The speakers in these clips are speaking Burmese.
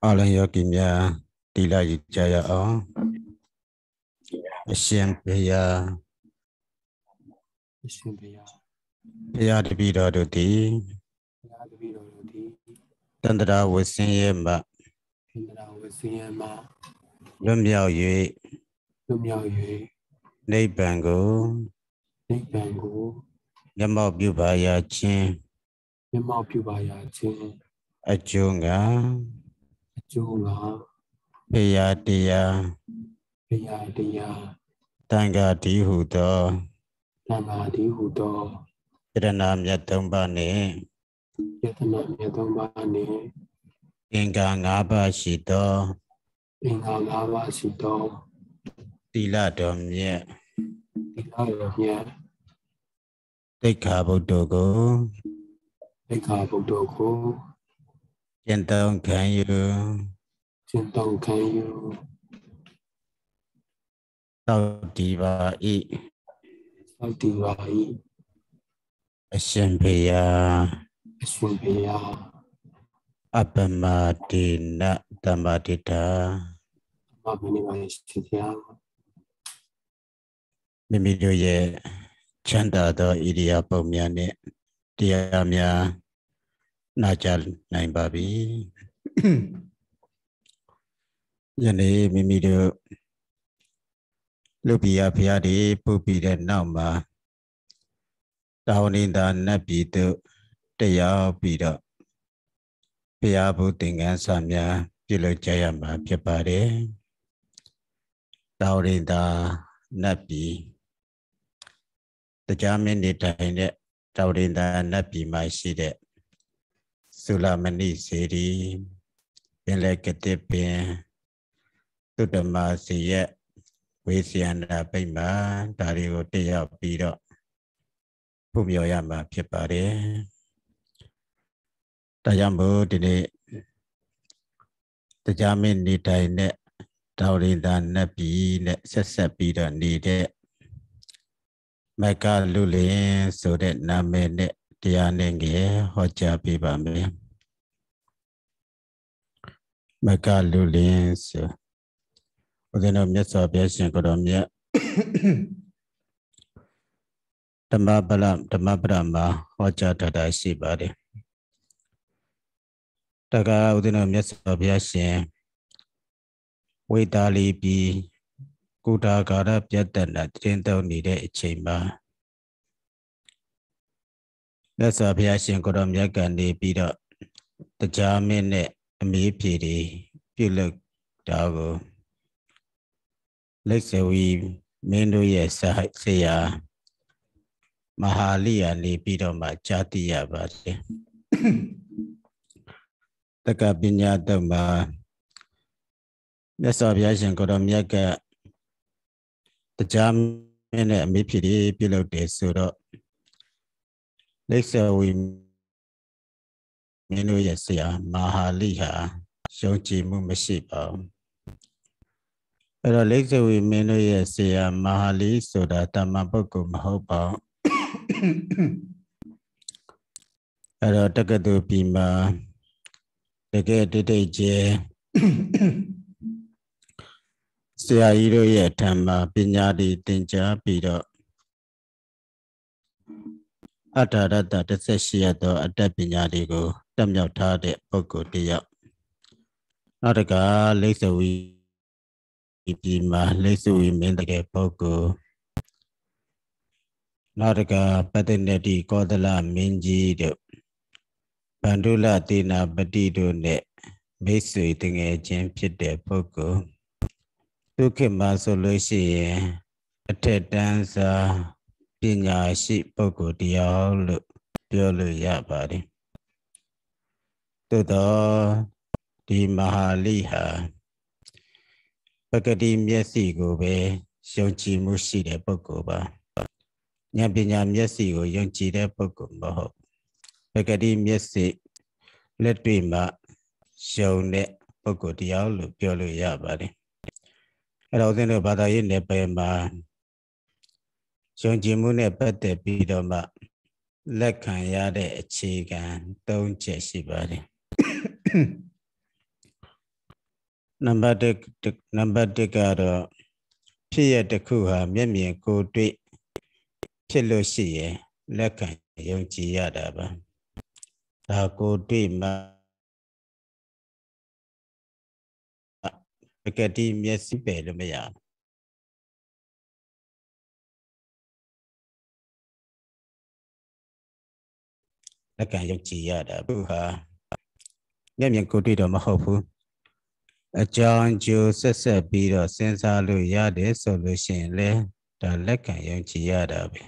အားလုံးယောဂီများတိလာယူကြရအောင်အရှင်ဘုရားအရှင်ဘုရားဘုရားတပည့်တော်တို့သည်ဘုရားတပည့်တော်တို့သည်တန္တရာဝဆင်းရဲမှသင်္ဒရာဝဆင်းရဲမှလွတ်မြောက်လွတ်မြောက်၍နိဗ္ဗာန်ကိုနိဗ္ဗာန်ကိုမျက်မှောက်ပြုပါရခြင်းမျက်မှောက်ပြုပါရခြင်းအကျိုးငါအကျိုးငါဘုရားတရားဘုရားတရားတန်ခါတည်းဟုသောသံဃာတည်းဟူသောယတနာမြတ်သုံးပါးနှင့်ယတနာမြတ်သုံးပါးနှင့်သင်္ကာ၅ပါးရှိသောသင်္ဃာ၅ပါးရှိသောသီလတော်မြတ်သီလတော်မြတ်သိက္ခာပုဒ်တို့ကိုသိက္ခာပုဒ်တို့ကိုကျင့်သုံးခံယူကျင့်သုံးခံယူသောတည်ပါ၏သောတည်ပါ၏အရှင်ဘုရားအရှင်ဘုရားအပမဒေနသမ္မာဒိဋ္ဌာအမှန်မှန်ပါရှင်ဘုရားမိမိတို့ရဲ့ချမ်းသာသောဣရိယာပုများနဲ့တရားများနာကြားနိုင်ပါပြီယနေ့မိမိတို့လူပိယဘုရားတွေပုတ်ပြီးတဲ့နောက်မှာတာဝဏိတာနတ်ပြည်သို့တရားပြီးတော့ဘုရားဘုသင်္ကန်းစာများပြုလုပ်ကြရမှာဖြစ်ပါတယ်တာဝဏိတာနတ်ပြည်တရားမင်းနေထိုင်တဲ့တာဝဏိတာနတ်ပြည်မှာရှိတဲ့သုလမဏိစေတီပင်လယ်ကတိပင်သုတ္တမစီရဲ့ဝေစီယန္တာပိမှဒါတွေကိုတက်ရောက်ပြီးတော့ဖူးမြော်ရမှာဖြစ်ပါတယ်ဒါကြောင့်မို့ဒီနေ့တရားမင်းနေထိုင်တဲ့တာဝဏိတာနတ်ပြည်နဲ့ဆက်ဆက်ပြီးတော့နေတဲ့မက္ကလူလင်ဆိုတဲ့နာမည်နဲ့တရားနဲ့ငယ်ဟောကြားပေးပါမယ်မက္ကလူလင်ဆိုဦးဇင်းတော်မြတ်စွာဘုရားရှင်ကိုတော်မြတ်ဓမ္မပဒမှာဟောကြားထားတာရှိပါတယ်တက္ကဦးဇင်းတော်မြတ်စွာဘုရားရှင်ဝိတာလီပြည်ကုဋ္ဌာကာရပြတ်တနာတင်းသုံးနေတဲ့အချိန်မှာမြတ်စွာဘုရားရှင်ကိုတော်မြတ်ကနေပြီးတော့တရားမင်းနဲ့အမေးဖြေတွေပြုလုပ်တာကိုလက်စဝီမင်းတို့ရဲ့ဆရာမဟာလိယာနေပြီးတော့မှကြားသိရပါတယ်တက္ကပညာတုံမှာမြတ်စွာဘုရားရှင်ကိုတော်မြတ်ကတရားမင်းနဲ့အမေးဖြေတွေပြုလုပ်တယ်ဆိုတော့လက်စဝီမင်းတို့ရဲ့ဆရာမဟာလိဟာယုံကြည်မှုမရှိပါဘူးအဲ့တော့လက်စဝီမင်းတို့ရဲ့ဆရာမဟာလိဆိုတာတမန်ပုဂ္ဂိုလ်မဟုတ်ပါဘူးအဲ့တော့တက္ကသိုလ်ပြည်မှာတကယ်တိတ်တိတ်ကျဲဆရာကြီးတို့ရဲ့ထံမှာပညာတွေသင်ကြားပြီးတော့အတ္တရတ္တ18ရသောအတ္တပညာတွေကိုတက်မြောက်ထားတဲ့ပုဂ္ဂိုလ်တစ်ယောက်နောက်တကလိစ္ဆဝီပြည်မှာလိစ္ဆဝီမင်းတကယ်ပုဂ္ဂိုလ်နောက်တကပတ္တနတိကောသလမင်းကြီးတို့ဗန္ဓုလသေနာပတိတို့နဲ့မိတ်ဆွေတငယ်ချင်းဖြစ်တဲ့ပုဂ္ဂိုလ်ဒုက္ခမှာဆိုလို့ရှိရင်အထက်တန်းစာပညာရှိပုဂ္ဂိုလ်တရားလို့ပြောလို့ရပါတယ်သို့တော့ဒီမဟာလိဟာပဂတိမျက်စိကိုပဲယုံကြည်မှုရှိတဲ့ပုဂ္ဂိုလ်ပါဉာဏ်ပညာမျက်စိကိုယုံကြည်တဲ့ပုဂ္ဂိုလ်မဟုတ်ပဂတိမျက်စိလက်တွေ့မှာယုံတဲ့ပုဂ္ဂိုလ်တရားလို့ပြောလို့ရပါတယ်အဲ့တော့ဦးဇင်းတို့ဘာသာရေးနယ်ပယ်မှာယုံကြည်မှုနဲ့ပတ်သက်ပြီးတော့မှလက်ခံရတဲ့အခြေခံ၃ချက်ရှိပါတယ် number 1ကတော့ဖြစ်ရတစ်ခုဟာမျက်မြင်ကိုယ်တွေ့ဖြစ်လို့ရှိရင်လက်ခံယုံကြည်ရတာပါဒါကိုယ်တွေ့မှတကယ်ဒီမျက်စိပဲလို့မရလက်ခံယုံကြည်ရတာသူဟာမျက်မြင်ကိုယ်တွေ့တော့မဟုတ်ဘူးအကြောင်းကျိုးဆက်ဆက်ပြီးတော့စဉ်းစားလို့ရတယ်ဆိုလို့ရှိရင်လေဒါလက်ခံယုံကြည်ရတာပဲ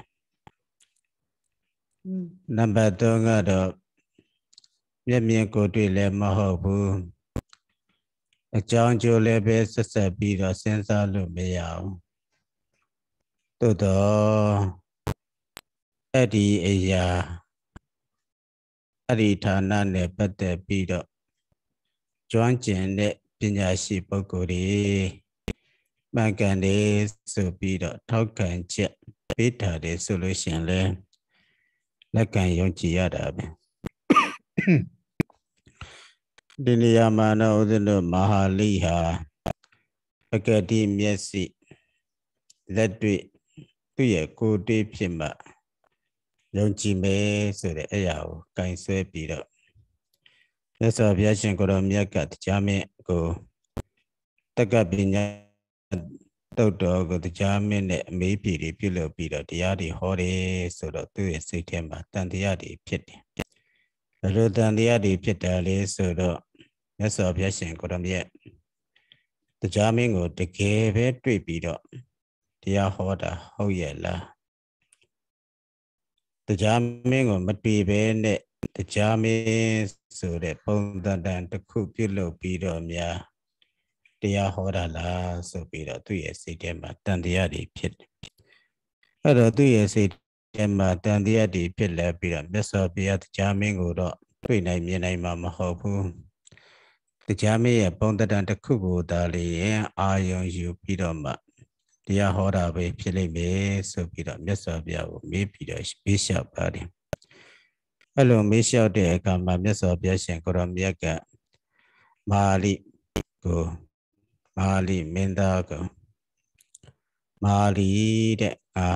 နံပါတ် 3ကတော့မျက်မြင်ကိုယ်တွေ့လည်းမဟုတ်ဘူးအကြောင်းကျိုးလည်းပဲဆက်ဆက်ပြီးတော့စဉ်းစားလို့မရဘူးသို့တော့အဲ့ဒီအရာအဲ့ဒီဌာနနဲ့ပတ်သက်ပြီးတော့ကျွမ်းကျင်တဲ့ပညာရှိပုဂ္ဂိုလ်တွေမှန်ကန်တယ်ဆိုပြီးတော့ထောက်ခံချက်ပေးထားတယ်ဆိုလို့ရှိရင်လည်းလက်ခံယုံကြည်ရတာပဲဒီနေရာမှာတော့ဦးဇင်းတို့မဟာလိဟာပကတိမျက်စိလက်တွေ့သူ့ရဲ့ကိုယ်တွေ့ဖြစ်မှယုံကြည်မယ်ဆိုတဲ့အရာကိုကင်ဆွဲပြီးတော့မြတ်စွာဘုရားရှင်ကိုရောမြတ်ကတရားမင်းကိုတက္ကပညာတုတ်တော်ကိုတရားမင်းနဲ့အမေးဖြေတွေပြုလုပ်ပြီးတော့တရားတွေဟောတယ်ဆိုတော့သူ့ရဲ့စိတ်ထဲမှာတန်တရားတွေဖြစ်တယ်ဘယ်လိုတန်တရားတွေဖြစ်တယ်လဲဆိုတော့မြတ်စွာဘုရားရှင်ကိုရောမြတ်တရားမင်းကိုတကယ်ပဲတွေ့ပြီးတော့တရားဟောတာဟုတ်ရဲ့လားတရားမင်းကိုမတွေ့ဘဲနဲ့တရားမင်းဆိုတဲ့ပုံသဏ္ဍာန်တစ်ခုပြုလုပ်ပြီးတော့များတရားဟောတာလားဆိုပြီးတော့သူ့ရဲ့စိတ်ထဲမှာတန်တရားတွေဖြစ်တယ်အဲ့တော့သူ့ရဲ့စိတ်ထဲမှာတန်တရားတွေဖြစ်လာပြီးတော့မြတ်စွာဘုရားတရားမင်းကိုတော့တွေ့နိုင်မြင်နိုင်မှာမဟုတ်ဘူးတရားမင်းရဲ့ပုံသဏ္ဍာန်တစ်ခုကိုသာလေအာယုံယူပြီးတော့မှတရားဟောတာပဲဖြစ်လိမ့်မယ်ဆိုပြီးတော့မြတ်စွာဘုရားကိုမေးပြီးတော့မေးလျှောက်ပါတယ်အဲ့လိုမေးလျှောက်တဲ့အခါမှာမြတ်စွာဘုရားရှင်ကိုရောမြတ်ကမဟာလိမင်းသားကိုမဟာလိတဲ့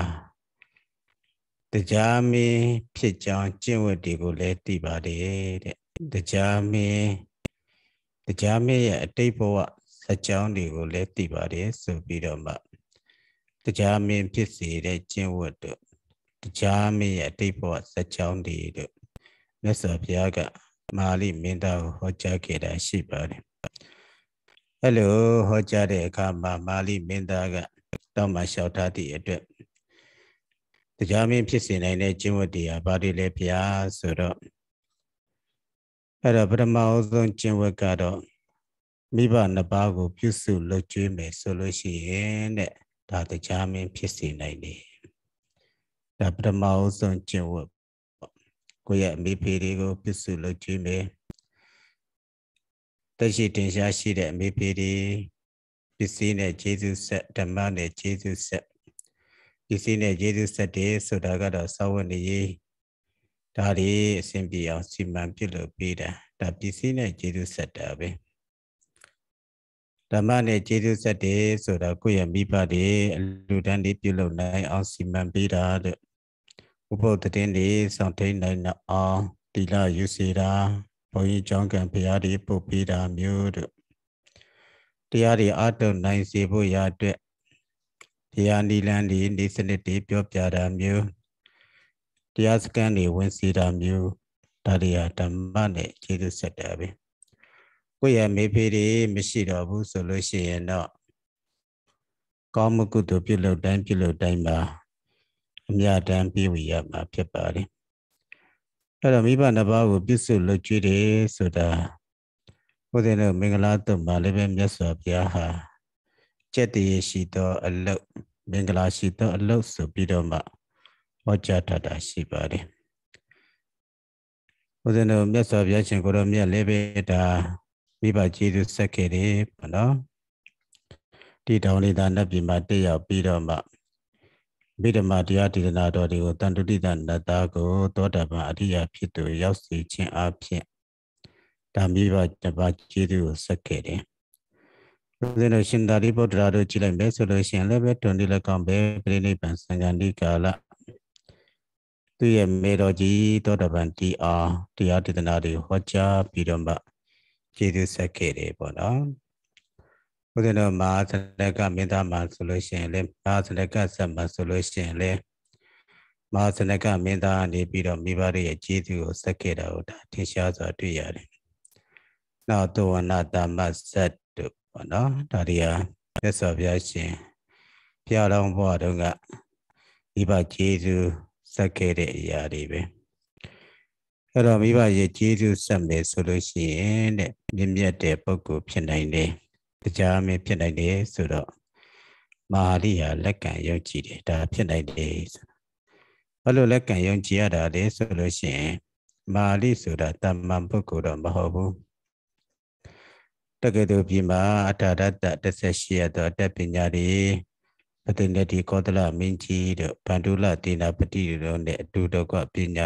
တရားမင်းဖြစ်ကြောင်းကျင့်ဝတ်တွေကိုလည်းသိပါတယ်တဲ့တရားမင်းရဲ့အတိတ်ဘဝဇာတ်ကြောင်းတွေကိုလည်းသိပါတယ်ဆိုပြီးတော့မှတရားမင်းဖြစ်စေတဲ့ကျင့်ဝတ်တို့တရားမင်းရဲ့အတိတ်ဘဝဇာတ်ကြောင်းတွေတို့မြတ်စွာဘုရားကမဟာလိမင်းသားကိုဟောကြားခဲ့တာရှိပါတယ်အဲ့လိုဟောကြားတဲ့အခါမှာမဟာလိမင်းသားကတောင်းပန်လျှောက်ထားသည့်အတွက်တရားမင်းဖြစ်စေနိုင်တဲ့ကျင့်ဝတ်တွေဟာဘာတွေလဲဘုရားဆိုတော့အဲ့တော့ပထမအဆုံးကျင့်ဝတ်ကတော့မိဘနှစ်ပါးကိုပြုစုလုပ်ကျွေးမယ်ဆိုလို့ရှိရင်တဲ့ဒါတရားမင်းဖြစ်စေနိုင်တယ်ဒါပထမအဆုံးကျင့်ဝတ်ကိုယ့်ရဲ့အမိဖေတွေကိုပြုစုလုပ်ကျွေးမယ်တရှိတင်ရှားရှိတဲ့အမိဖေတွေပစ္စည်းနဲ့ကျေးဇူးဆက်ဓမ္မနဲ့ကျေးဇူးဆက်ပစ္စည်းနဲ့ကျေးဇူးဆက်တယ်ဆိုတာကတော့သာဝနေရေးဒါတွေအစဉ်ပြေအောင်စီမံပြုလုပ်ပေးတာဒါပစ္စည်းနဲ့ကျေးဇူးဆက်တာပဲဓမ္မနဲ့ကျေးဇူးဆက်တယ်ဆိုတာကိုယ့်ရဲ့မိဘတွေအလူတန်းတွေပြုလုပ်နိုင်အောင်စီမံပေးတာတဲ့ဥပုသ်တင်တွေစောင့်ထိန်နိုင်အောင်တိလယူစီတာဘုန်းကြီးကျောင်းကံဘုရားတွေပုတ်ပေးတာမျိုးတို့တရားတွေအားထုတ်နိုင်စေဖို့ရအတွက်တရားနိလန်းတွေနေစနစ်တွေပြောပြတာမျိုးတရားစခန်းတွေဝင်စီတာမျိုးဒါတွေဟာဓမ္မနဲ့ကျေးဇူးဆက်တာပဲကိုယ့်ရဲ့မိဖေတွေမရှိတော့ဘူးဆိုလို့ရှိရင်တော့ကောင်းမှုကုသိုလ်ပြုလုပ်တိုင်းမှာအမြတ်တမ်းပြည့်ဝရမှာဖြစ်ပါတယ်အဲ့တော့မိဘနှစ်ပါးကိုပြုစုလုပ်ကျွေးတယ်ဆိုတာဘုရားနဲ့မင်္ဂလာတုံမှာလည်းပဲမြတ်စွာဘုရားဟာကျက်တည်းရှိသောအလုတ်မင်္ဂလာရှိသောအလုတ်ဆိုပြီးတော့မှဟောကြားထားတာရှိပါတယ်ဘုရားနဲ့မြတ်စွာဘုရားရှင်ကိုရောမြတ်လည်းပဲဒါမိဘကျေးဇူးဆက်ခဲ့တယ်ပေါ့နော်ဒီတောင်လေးသာနတ်ပြည်မှာတက်ရောက်ပြီးတော့မှဗိဓမာတရားဒေသနာတော်တွေကိုတန်တုတိတနတ်သားကိုသောတာပန်အရိယာဖြစ်သူရောက်စေခြင်းအပြင်ဒါမိဘတစ်ပါးကျေးဇူးကိုဆက်ခဲ့တယ်ဦးဇင်းတို့ရှင်သာရိပုတ္တရာတို့ကြည့်လိုက်မယ်ဆိုလို့ရှိရင်လည်းပဲတွန်ဒီလက်ကောင်ပဲပြိဋိဘံစံဃာတိကာလသူရဲ့မေတော်ကြီးသောတပန်တီအောင်တရားဒေသနာတွေဟောကြားပြီးတော့မှကျေးဇူးဆက်ခဲ့တယ်ပေါ့နော်ဦးဇင်းတို့မဟာစလကမင်းသားမှာဆိုလို့ရှိရင်လည်းမဟာစလကဆက်မှာဆိုလို့ရှိရင်လည်းမဟာစလကမင်းသားနေပြီးတော့မိဘတွေရဲ့ကျေးဇူးကိုဆက်ခဲ့တာကိုဒါထင်ရှားစွာတွေ့ရတယ်နောက်သောဝနာတမဇတ်တို့ပေါ့နော်ဒါတွေဟာသက်စွာဘုရားရှင်ဘုရားတော်ဘုရားတော်ကမိဘကျေးဇူးဆက်ခဲ့တဲ့အရာတွေပဲအဲ့တော့မိဘရဲ့ကျေးဇူးဆက်မယ်ဆိုလို့ရှိရင်တဲ့မြင့်မြတ်တဲ့ပုဂ္ဂိုလ်ဖြစ်နိုင်တယ်တရားမင်းဖြစ်နိုင်တယ်ဆိုတော့မဟာရိယာလက်ကံယုံကြည်တယ်ဒါဖြစ်နိုင်တယ်ဆိုဘာလို့လက်ကံယုံကြည်ရတာလဲဆိုလို့ရှိရင်မဟာရိဆိုတာတမ္မန်ပုဂ္ဂိုလ်တော့မဟုတ်ဘူးတကယ်တော့ဒီမှာအထာရတ္တ18ရသောအတ္တပညာတွေပတိနေတိကောသလမင်းကြီးတို့ဗန္ဓုလတိနာပတိတို့နဲ့အတူတော့ကပညာ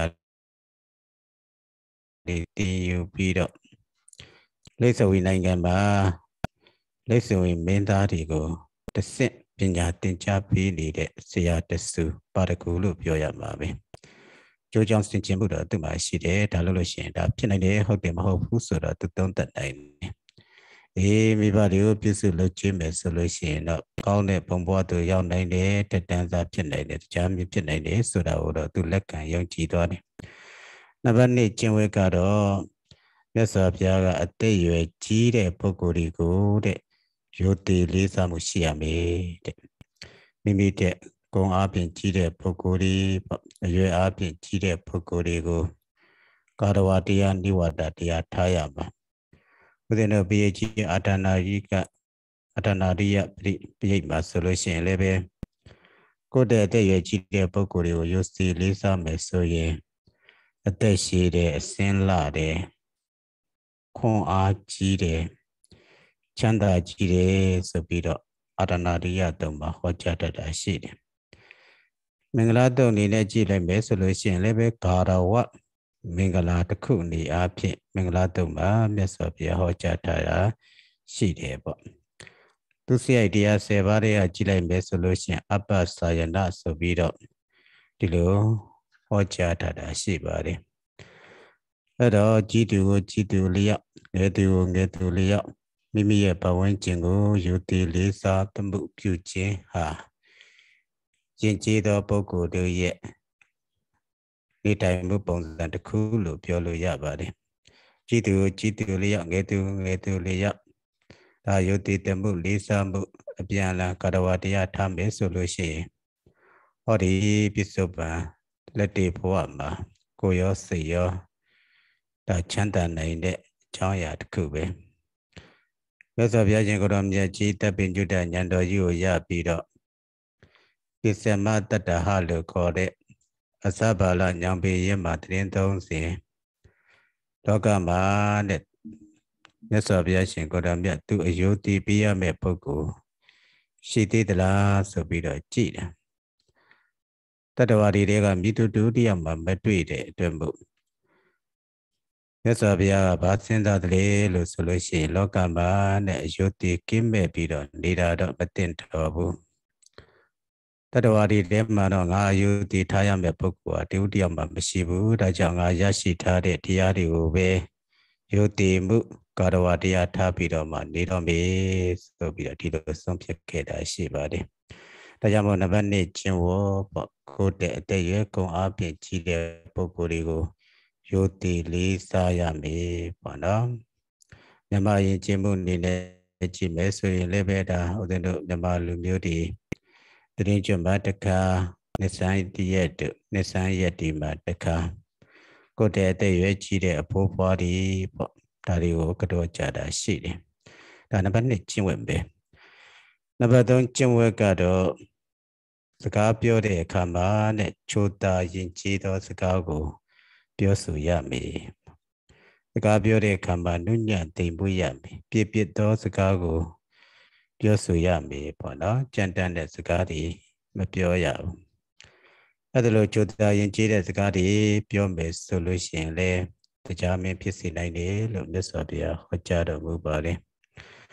တွေတင်ယူပြီးတော့လိစ္ဆဝီနိုင်ငံမှာလိစ္ဆဝီမင်းသားတွေကိုတဆင့်ပညာသင်ကြားပေးနေတဲ့ဆရာတဆူပါရဂူလို့ပြောရမှာပဲကျိုးကြောင့်ဆင်ခြင်မှုတော့သူ့မှာရှိတယ်ဒါလို့ရှိရင်ဒါဖြစ်နိုင်တယ်ဟုတ်တယ်မဟုတ်ဘူးဆိုတော့သူသုံးသပ်နိုင်တယ်မိဘတွေကိုပြုစုလုပ်ကြည့်မယ်ဆိုလို့ရှိရင်တော့ကောင်းတဲ့ဘုံဘဝသူရောက်နိုင်တယ်တက်တန်းစားဖြစ်နိုင်တယ်တရားမြင့်ဖြစ်နိုင်တယ်ဆိုတာကိုတော့သူလက်ခံယုံကြည်သွားတယ်နံပါတ်2ကျင့်ဝတ်ကတော့မြတ်စွာဘုရားကအသက်အရွယ်ကြီးတဲ့ပုဂ္ဂိုလ်တွေကိုတဲ့ရိုသေလေးစားမှုရှိရမယ်တဲ့မိမိတဲ့ဂုဏ်အားဖြင့်ကြီးတဲ့ပုဂ္ဂိုလ်တွေအရွယ်အားဖြင့်ကြီးတဲ့ပုဂ္ဂိုလ်တွေကိုကာရဝတရားနိဝါဒတရားထားရမှာဦးဇင်းတို့ဘိယကြီးအာတနာရိယပိဋိမှာဆိုလို့ရှိရင်လည်းပဲကိုယ်တဲ့အသက်အရွယ်ကြီးတဲ့ပုဂ္ဂိုလ်တွေကိုရိုသေလေးစားမယ်ဆိုရင်အသက်ရှည်တယ်အစင်းလှတယ်ခွန်အားကြီးတယ်ချမ်းသာကြီးတယ်ဆိုပြီးတော့အာတနာရိယတုံမှာဟောကြားတတ်တာရှိတယ်မင်္ဂလာတုံအနေနဲ့ကြည့်လိုက်မယ်ဆိုလို့ရှိရင်လည်းပဲဂါရဝမင်္ဂလာတစ်ခုအနေအားဖြင့်မင်္ဂလာတုံမှာမြတ်စွာဘုရားဟောကြားထားတာရှိတယ်ပေါ့သူစရိုက်တရား10ပါးတွေကကြည့်လိုက်မယ်ဆိုလို့ရှိရင်အပ္ပစာယနာဆိုပြီးတော့ဒီလိုဟောကြားထားတာရှိပါတယ်အဲ့တော့ကြည်သူကိုကြည်သူလျောက်ငယ်သူကိုငယ်သူလျောက်မိမိရဲ့ပတ်ဝန်းကျင်ကိုယူတည်လေးစားသမှုပြုခြင်းဟာယဉ်ကျေးသောပုဂ္ဂိုလ်တို့ရဲ့နေထိုင်မှုပုံစံတစ်ခုလို့ပြောလို့ရပါတယ်ကြည်သူကိုကြည်သူလျောက်ငယ်သူငယ်သူလျောက်ဒါယူတည်သမှုလေးစားမှုအပြန်အလှန်ကာရဝတရားထားမယ်ဆိုလို့ရှိရင်ဟောဒီပစ္စုပန်လက်တေဘဝမှာကိုရောစိတ်ရောဒါချမ်းသာနိုင်တဲ့အကြောင်းအရာတစ်ခုပဲမြတ်စွာဘုရားရှင်ကိုယ်တော်မြတ်ကြီးတပ်ပင်ကျွတ်တဲ့ဉာဏ်တော်ကြီးကိုရပြီးတော့ကိစ္စမတတ္တဟလို့ခေါ်တဲ့အစဘာလညောင်ပေရမှာတရင်သုံးစဉ်လောကမှာတဲ့မြတ်စွာဘုရားရှင်ကိုယ်တော်မြတ်သူအယုတည်ပြရမယ့်ပုဂ္ဂိုလ်ရှိသေးသလားဆိုပြီးတော့ကြည်တယ်တတ္တဝါတွေကမိတုတူတရားမှာမတွေ့တဲ့အတွက်မို့မြတ်စွာဘုရားကဘာစဉ်းစားတယ်လို့ဆိုလို့ရှိရင်လောကမှာနဲ့အယုတည်ကင်းမဲ့ပြီးတော့နေတာတော့မတင်တော်ဘူးတတ္တဝါတွေထဲမှာတော့ငါအယုတည်ထားရမယ့်ပုဂ္ဂိုလ်ဟာတဦးတယောက်မှမရှိဘူးဒါကြောင့်ငါရရှိထားတဲ့တရားတွေကိုပဲယုတည်မှုကာရဝတရားထားပြီးတော့မှနေတော့မေဆိုပြီးတော့ဒီလိုဆုံးဖြတ်ခဲ့တာရှိပါတယ်ဒါကြောင့်မို့နံပါတ်1ကျင့်ဝတ်ပေါ့ကိုယ်တဲ့အတ္တရဲ့ဂုဏ်အားဖြင့်ကြီးတဲ့ပုဂ္ဂိုလ်တွေကိုယုတည်လေးစားရမယ်ပေါ့နော်မြန်မာယဉ်ကျေးမှုအနေနဲ့ကြည့်မယ်ဆိုရင်လည်းပဲဒါဦးဇင်းတို့မြန်မာလူမျိုးတွေတရင်ကျွတ်မှာတခါနှစ်ဆိုင်တရက်တို့နှစ်ဆိုင်ရက်ဒီမှာတခါကိုယ်တဲ့အသက်ရွယ်ကြီးတဲ့အဖိုးဖွားတွေပေါ့ဒါတွေကိုကတော့ကြတာရှိတယ်ဒါနံပါတ်2ကျင့်ဝတ်ပဲနံပါတ်3ကျင့်ဝတ်ကတော့စကားပြောတဲ့အခါမှာနဲ့ချိုးတာယဉ်ကျေးသောစကားကိုပြောဆိုရမယ်စကားပြောတဲ့အခါမှာနုညံ့သိမ်မွေ့ရမယ်ပြည့်ပြည့်သောစကားကိုပြောဆိုရမယ်ပေါ့နော်ကြမ်းတမ်းတဲ့စကားတွေမပြောရဘူးအဲ့ဒါလို့ချိုးတာယဉ်ကျေးတဲ့စကားတွေပြောမယ်ဆိုလို့ရှိရင်လည်းတရားမင်းဖြစ်စေနိုင်တယ်လို့မြတ်စွာဘုရားဟောကြားတော်မူပါတယ်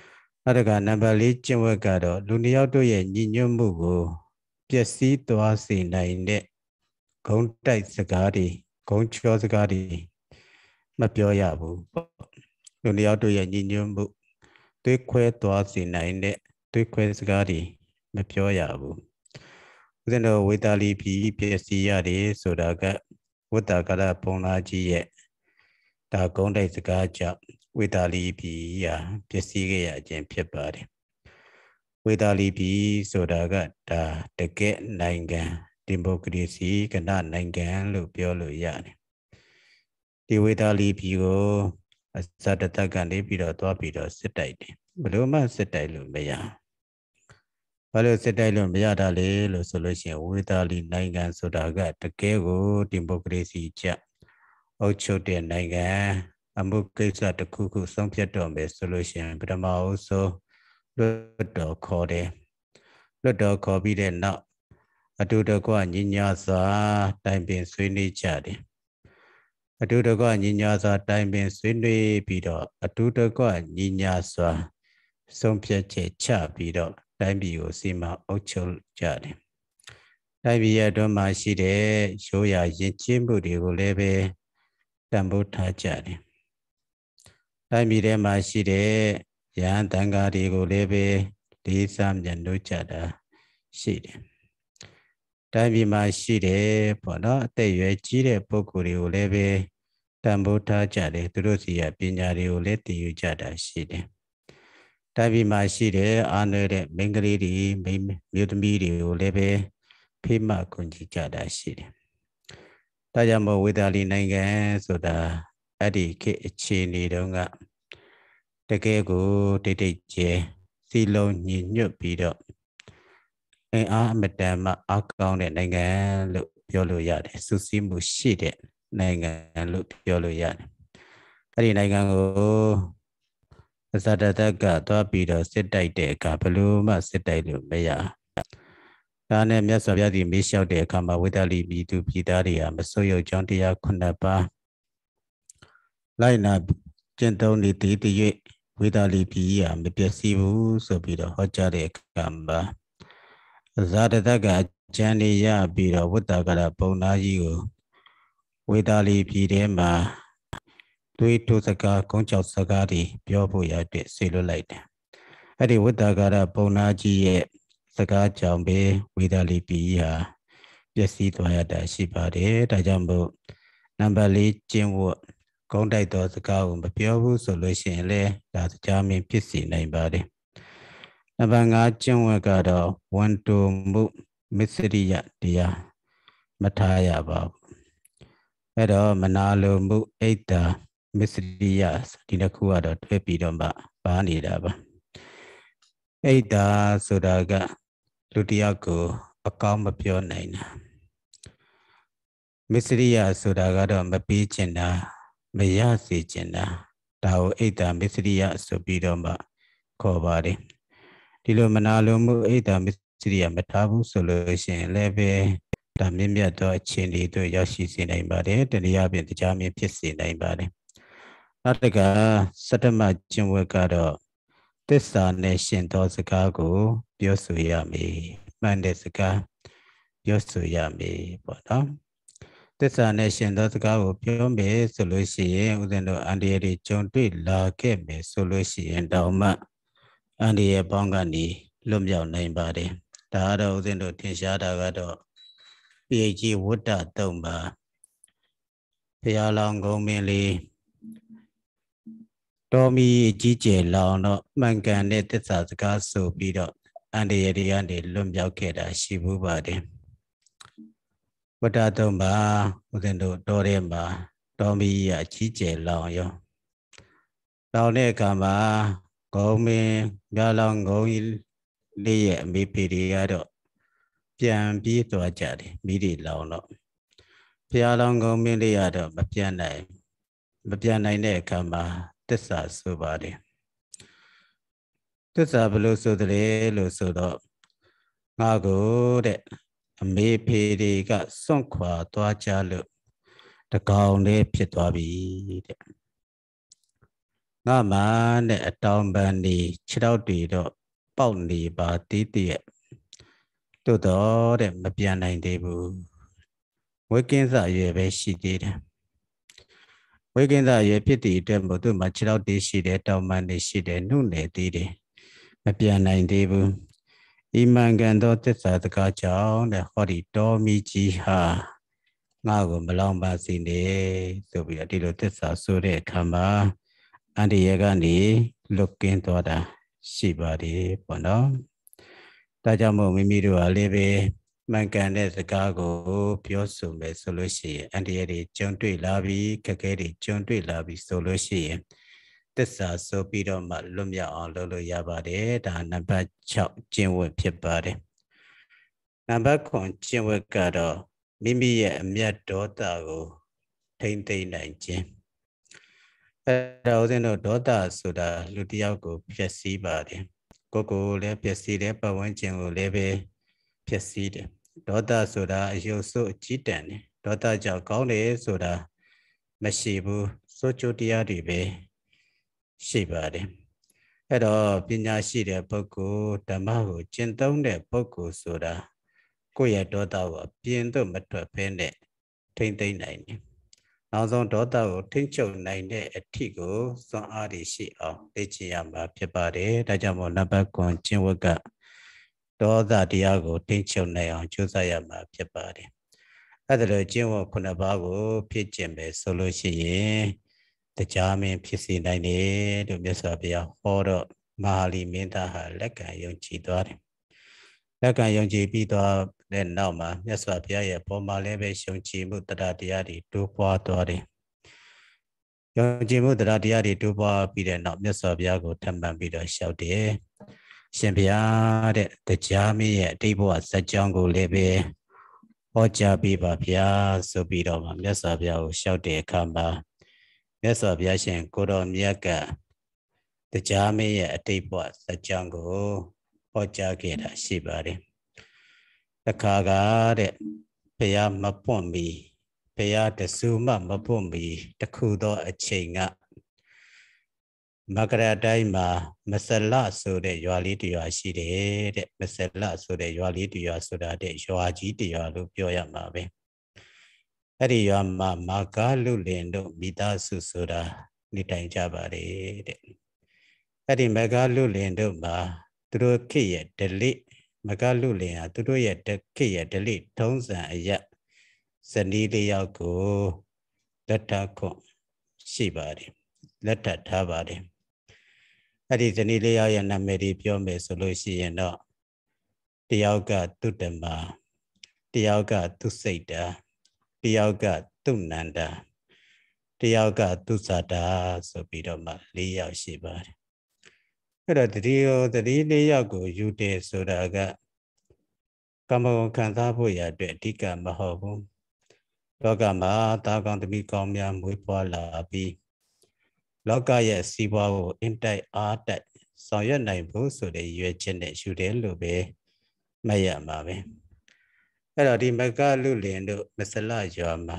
နောက်တစ်ခါနံပါတ်၄ကျင့်ဝတ်ကတော့လူနှစ်ယောက်တို့ရဲ့ညီညွတ်မှုကိုပျက်စီးသွားစေနိုင်တဲ့ဂုဏ်တိုက်စကားတွေဂုဏ်ချောစကားတွေမပြောရဘူးလူနှစ်ယောက်တို့ရဲ့ညီညွတ်မှုသွေးခွဲသွားစေနိုင်တဲ့သွေးခွဲစကားတွေမပြောရဘူးဦးဇင်းတို့ဝေတာလီပြီးပျက်စီးရတယ်ဆိုတာကဝတ္တကာရပုံနာကြီးရဲ့ဒါဂုဏ်တိုက်စကားကြောင့်ဝေတာလီပြီးရာပျက်စီးခဲ့ရခြင်းဖြစ်ပါတယ်ဝေတာလီပြည်ဆိုတာကဒါတကယ့်နိုင်ငံဒီမိုကရေစီကဏနိုင်ငံလို့ပြောလို့ရတယ်ဒီဝေတာလီပြည်ကိုအစတတကနေပြီးတော့သွားပြီးတော့စစ်တိုက်တယ်ဘယ်လိုမှစစ်တိုက်လို့မရဘာလို့စစ်တိုက်လို့မရတာလဲလို့ဆိုလို့ရှိရင်ဝေတာလီနိုင်ငံဆိုတာကတကယ်ကိုဒီမိုကရေစီကျအုပ်ချုပ်တဲ့နိုင်ငံအမှုကိစ္စတစ်ခုခုဆုံးဖြတ်တော့မယ်ဆိုလို့ရှိရင်ပထမအဆုံးလွတ်တော်ခေါ်တယ်လွတ်တော်ခေါ်ပြီးတဲ့နောက်အတူတကွညီညာစွာတိုင်ပင်ဆွေးနွေးကြတယ်အတူတကွညီညာစွာတိုင်ပင်ဆွေးနွေးပြီးတော့အတူတကွညီညာစွာဆုံးဖြတ်ချက်ချပြီးတော့တိုင်းပြည်ကိုစီမံအုပ်ချုပ်ကြတယ်တိုင်းပြည်ရဲ့အတွင်းမှာရှိတဲ့ရိုးရာယဉ်ကျေးမှုတွေကိုလည်းပဲတန်ဖိုးထားကြတယ်တိုင်းပြည်ထဲမှာရှိတဲ့ရဟန်းတန်ဃာတွေကိုလည်းပဲလေးစားမြတ်နိုးကြတာရှိတယ်တိုင်းပြည်မှာရှိတယ်ပေါ့နော်အသက်အရွယ်ကြီးတဲ့ပုဂ္ဂိုလ်တွေကိုလည်းပဲတန်ဖိုးထားကြတယ်သူတို့စီကပညာတွေကိုလည်းတည်ယူကြတာရှိတယ်တိုင်းပြည်မှာရှိတဲ့အားနည်းတဲ့မိန်းကလေးတွေမြို့သမီးတွေကိုလည်းပဲဖိမခွင့်ကြတာရှိတယ်ဒါကြောင့်မို့ဝေတာလီနိုင်ငံဆိုတာအဲ့ဒီခေတ်အခြေအနေတုန်းကတကယ်ကိုတိတ်တိတ်ကျဲစီလုံးညီညွတ်ပြီးတော့အင်အားအမတန်မှအားကောင်းတဲ့နိုင်ငံလို့ပြောလို့ရတယ်စုစည်းမှုရှိတဲ့နိုင်ငံလို့ပြောလို့ရတယ်အဲ့ဒီနိုင်ငံကိုအစတတကသွားပြီးတော့စစ်တိုက်တဲ့အခါဘယ်လိုမှစစ်တိုက်လို့မရဒါနဲ့မြတ်စွာဘုရားကြီးမေးလျှောက်တဲ့အခါမှာဝေတာလီပြည်သူပြည်သားတွေကမစိုးရုပ်ကြောင်းတရား9ပါးလိုက်နာကျင့်သုံးနေတည်တည်၍ဝေတာလီပြည်ကြီးဟာမပျက်စီးဘူးဆိုပြီးတော့ဟောကြားတဲ့အခါမှာဇာတတကအကျမ်းလေးရပြီးတော့ဝတ္တကာရပုံနာကြီးကိုဝေတာလီပြည်ထဲမှာသွေးထိုးစကားကုန်းကြောက်စကားတွေပြောဖို့ရတဲ့ဆေလွတ်လိုက်တယ်အဲ့ဒီဝတ္တကာရပုံနာကြီးရဲ့စကားကြောင့်ပဲဝေတာလီပြည်ကြီးဟာပျက်စီးသွားရတာရှိပါတယ်ဒါကြောင့်မို့နံပါတ်၄ကျင့်ဝတ်ဂုဏ်တိုက်သောစကားကိုမပြောဘူးဆိုလို့ရှိရင်လည်းဒါကြားမင်းဖြစ်စီနိုင်ပါတယ်နံပါတ်5ကျင့်ဝတ်ကတော့ဝန်တုမှုမစ္စရိယတရားမထားရပါဘူးအဲ့တော့မနာလိုမှုအိတ်တာမစ္စရိယဒီတစ်ခုကတော့တွဲပြီးတော့မှပါနေတာပါအိတ်တာဆိုတာကလူတစ်ယောက်ကိုအကောင်းမပြောနိုင်တာမစ္စရိယဆိုတာကတော့မပေးချင်တာမရစေချင်တာဒါကိုအိတ်တာမစ္စရိယဆိုပြီးတော့မှခေါ်ပါတယ်ဒီလိုမနာလိုမှုအိတ်တာမစ္စရိယမထားဘူးဆိုလို့ရှိရင်လည်းပဲဒါမြင့်မြတ်သောအခြေအနေတို့ရောက်ရှိစေနိုင်ပါတယ်တနည်းအားဖြင့်တရားမြင်ဖြစ်စေနိုင်ပါတယ်နောက်တစ်ခါစတ္တမကျင့်ဝတ်ကတော့သစ္စာနဲ့ရှင်သောစကားကိုပြောဆိုရမည်မှန်တဲ့စကားပြောဆိုရမည်ပေါ့နော်သစ္စာနဲ့ရှင်သောစကားကိုပြောမယ်ဆိုလို့ရှိရင်ဦးဇင်းတို့အန္တရာယ်တွေကြုံတွေ့လာခဲ့မယ်ဆိုလို့ရှိရင်တောင်မှအန္တရာယ်ပေါင်းကနေလွတ်မြောက်နိုင်ပါတယ်ဒါကတော့ဦးဇင်းတို့ထင်ရှားတာကတော့PhD ဝတ္တတုံးပါဘုရားလောင်းကုန်းမင်းလေးတော်မီကြီးကျယ်လောင်တော့မှန်ကန်တဲ့သစ္စာစကားဆိုပြီးတော့အန္တရာယ်တွေကနေလွတ်မြောက်ခဲ့တာရှိဘူးပါတယ်ဝတ္တတုံးပါဦးဇင်းတို့တော်ထဲမှာတော်မီကြီးအကြီးကျယ်လောင်ရောလောင်တဲ့အခါမှာဂုံမင်းမြလောင်ကုန်းလေးရဲ့အမေဖေတွေကတော့ပြန်ပြေးသွားကြတယ်မိတွေလောင်တော့ဘုရားလောင်းကုန်းမင်းလေးရတော့မပြန်နိုင်တဲ့အခါမှာသစ္စာဆိုပါတယ်သစ္စာဘယ်လိုဆိုသလဲလို့ဆိုတော့ငါကိုတဲ့အမေဖေတွေကစွန့်ခွာသွားကြလို့တကောင်လေးဖြစ်သွားပြီတဲ့ ngã mà nè tàu bàn đi chỉ đâu đi đó bao đi bà tí tí tôi đó để mà biển này đi bu với kiến giải về về xí đi đấy với kiến giải về biết đi để mà tôi mà chỉ đâu đi xí để tàu bàn đi xí để nung để đi đấy mà biển này đi bu iman gan đó tất cả tất cả cháu để họ đi đó mi chi ha ngã của mà lòng bà xin đi rồi bây giờ đi được tất cả số để tham gia anh đi cái này lúc kiến đó đã xí bà đi bọn nó大家冇咪咪တို့ကလည်းပဲမှန်ကန်တဲ့စကားကိုပြောဆိုမယ်ဆိုလို့ရှိရင်အန်ဒီရတွေကြုံတွေ့လာပြီးခက်ခဲတွေကြုံတွေ့လာပြီးဆိုလို့ရှိရင်သစ္စာဆိုပြီးတော့မှလွတ်မြောက်အောင်လုပ်လို့ရပါတယ်ဒါနံပါတ်6ကျင့်ဝတ်ဖြစ်ပါတယ်နံပါတ်9ကျင့်ဝတ်ကတော့မိမိရဲ့အမျက်ဒေါသကိုထိမ့်သိမ့်နိုင်ခြင်းအဲ့ဒါဦးဇင်းတို့ဒေါသဆိုတာလူတစ်ယောက်ကိုဖျက်ဆီးပါတယ်ကိုလည်းပျက်စီးတယ်ပတ်ဝန်းကျင်ကိုလည်းပဲပျက်စီးတယ်ဒေါသဆိုတာအယုတ်ဆိုးအကြီးတန်းတယ်ဒေါသကြောင့်ကောင်းတယ်ဆိုတာမရှိဘူးစိုးကျိုးတရားတွေပဲရှိပါတယ်အဲ့တော့ပညာရှိတဲ့ပုဂ္ဂိုလ်ဓမ္မကိုကျင့်သုံးတဲ့ပုဂ္ဂိုလ်ဆိုတာကိုယ့်ရဲ့ဒေါသကိုအပြင်သို့မထွက်ဘဲနဲ့ထိမ့်သိမ့်နိုင်တယ်နောက်ဆုံးဒေါသကိုထိမ့်ချုပ်နိုင်တဲ့အထိကိုစွမ်းအားတွေရှိအောင်လေ့ကျင့်ရမှာဖြစ်ပါတယ်။ဒါကြောင့်မို့နံပါတ်9ကျင့်ဝတ်ကဒေါသတရားကိုထိမ့်ချုပ်နိုင်အောင်ကြိုးစားရမှာဖြစ်ပါတယ်။အဲ့ဒါလိုကျင့်ဝတ်9ပါးကိုဖြစ်ကျင့်မယ်ဆိုလို့ရှိရင်တရားမင်းဖြစ်စေနိုင်တယ်လို့မြတ်စွာဘုရားဟောတော့မဟာလီမင်းသားဟာလက်ခံယုံကြည်သွားတယ်။လက်ခံယုံကြည်ပြီးတော့တဲ့နောက်မှာမြတ်စွာဘုရားရဲ့ပေါ်မှာလည်းပဲယုံကြည်မှုတရားတရားတွေတိုးပွားသွားတယ်။ယုံကြည်မှုတရားတရားတွေတိုးပွားပြီးတဲ့နောက်မြတ်စွာဘုရားကိုထပ်မံပြီးတော့လျှောက်တယ်။ရှင်ဘုရားတဲ့တရားမင်းရဲ့အတိတ်ဘဝဇာတ်ကြောင်းကိုလည်းပဲဟောကြားပေးပါဗျာဆိုပြီးတော့မြတ်စွာဘုရားကိုလျှောက်တဲ့အခါမှာမြတ်စွာဘုရားရှင်ကိုတော်မြတ်ကတရားမင်းရဲ့အတိတ်ဘဝဇာတ်ကြောင်းကိုဟောကြားခဲ့တာရှိပါတယ်။တခါကတဲ့ဘုရားမပွန့်မီဘုရားတဆူမှမပွန့်မီတခုသောအချိန်ကမကရတိုင်းမှာမဆလဆိုတဲ့ရွာလေးတရွာရှိတယ်တဲ့မဆလဆိုတဲ့ရွာလေးတရွာဆိုတာတဲ့ရွာကြီးတရွာလို့ပြောရမှာပဲအဲ့ဒီရွာမှာမာဂလုလင်တို့မိသားစုဆိုတာနေထိုင်ကြပါတယ်တဲ့အဲ့ဒီမဂလုလင်တို့မှာသူတို့ခေတ်ရဲ့ဓလိမဂလုလင်ဟာသူတို့ရဲ့ခေတ်ရဲ့ဓလိထုံးစံအရဇနီးလေးယောက်ကိုလက်ထပ်ခွင့်ရှိပါတယ်လက်ထပ်ထားပါတယ်အဲ့ဒီဇနီးလေးယောက်ရဲ့နာမည်တွေပြောမယ်ဆိုလို့ရှိရင်တော့တယောက်ကသူတ္တမတယောက်ကသူစိတ်တာတယောက်ကသူနန္ဒာတယောက်ကသူဇာတာဆိုပြီးတော့မှ၄ယောက်ရှိပါတယ်အဲ့တော့တတိ၄ယောက်ကိုယူတယ်ဆိုတာကကမ္မဂုဏ်ခံစားဖို့ရအတွက်အဓိကမဟုတ်ဘူးလောကမှာတာကောင်းသမီးကောင်းများမွေးဖွားလာပြီးလောကရဲ့စီးပွားကိုအင်တိုက်အားတိုက်ဆောင်ရွက်နိုင်ဖို့ဆိုတဲ့ရွေးချက်နဲ့ယူတယ်လို့ပဲမှတ်ရမှာပဲအဲ့တော့ဒီမကလုလင်တို့မဆလရွာမှာ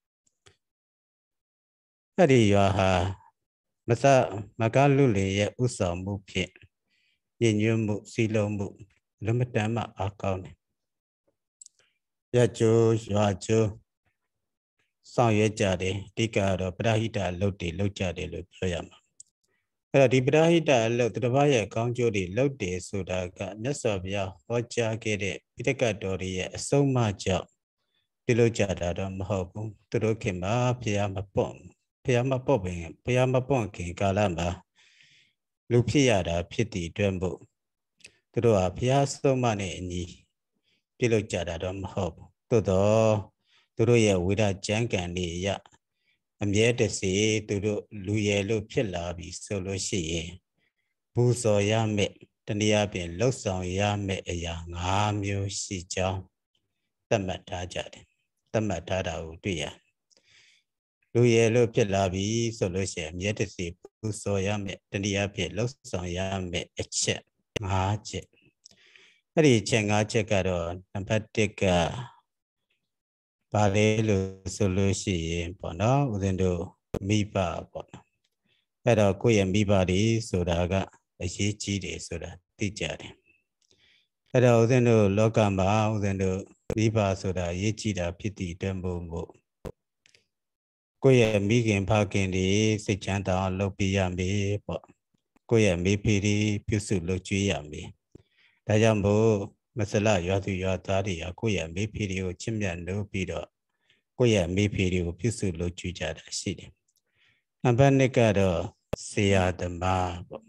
အဲ့ဒီရွာဟာမကလုလင်ရဲ့ဥဆောင်မှုဖြင့်ညဉ့်ညွတ်မှုစီလုံးမှုလွတ်မတမ်းမှအားကောင်းတယ်ရကျိုးရွာကျိုးဆောင်ရွက်ကြတယ်အဓိကတော့ပရဟိတအလုပ်တွေလုပ်ကြတယ်လို့ပြောရမှာအဲ့တော့ဒီပရဟိတအလုပ်တစ်ပါးရဲ့ကောင်းကျိုးတွေလုပ်တယ်ဆိုတာကမြတ်စွာဘုရားဟောကြားခဲ့တဲ့ပိဋကတ်တော်ရဲ့အဆုံးအမကြောင့်ပြုလုပ်ကြတာတော့မဟုတ်ဘူးသူတို့ခင်မှာဘုရားမပွန့်ခင်ကာလမှာလူဖြစ်ရတာဖြစ်တည်အတွက်မို့သူတို့ဟာဘုရားဆုံးမနဲ့အညီပြုလုပ်ကြတာတော့မဟုတ်ဘူးသို့တော့သူတို့ရဲ့ဝိရကြံကံတွေအရအမြဲတစေသူတို့လူရည်လို့ဖြစ်လာပြီဆိုလို့ရှိရင်ဘူဇော်ရမယ်တနည်းအားဖြင့်လှုပ်ဆောင်ရမယ်အရာ၅မျိုးရှိကြောင်းသတ်မှတ်ထားကြတယ်သတ်မှတ်ထားတာကိုတွေ့ရလူရည်လို့ဖြစ်လာပြီဆိုလို့ရှိရင်အမြဲတစေဘူဇော်ရမယ်တနည်းအားဖြင့်လှုပ်ဆောင်ရမယ်အချက်၅ချက်အဲ့ဒီအချက်၅ချက်ကတော့နံပါတ်1ကပါလေလို့ဆိုလို့ရှိရင်ပေါ့နော်ဦးဇင်းတို့မိဘပေါ့နော်အဲ့တော့ကိုယ့်ရဲ့မိဘတွေဆိုတာကအရေးကြီးတယ်ဆိုတာသိကြတယ်အဲ့တော့ဦးဇင်းတို့လောကမှာဦးဇင်းတို့မိဘဆိုတာအရေးကြီးတာဖြစ်သည့်အတွက်မို့ကိုယ့်ရဲ့မိခင်ဖခင်တွေစိတ်ချမ်းသာအောင်လုပ်ပေးရမယ်ပေါ့ကိုယ့်ရဲ့မိဖေတွေပြုစုလုပ်ကြွေးရမယ်ဒါကြောင့်မို့မဆလရွာသူရွာသားတွေကကိုယ့်ရဲ့မိဖေတွေကိုချစ်မြတ်လို့ပြီးတော့ကိုယ့်ရဲ့မိဖေတွေကိုပြုစုလုပ်ကြွေးကြတာရှိတယ်နံပါတ်2ကတော့ဆရာသမားပေါ့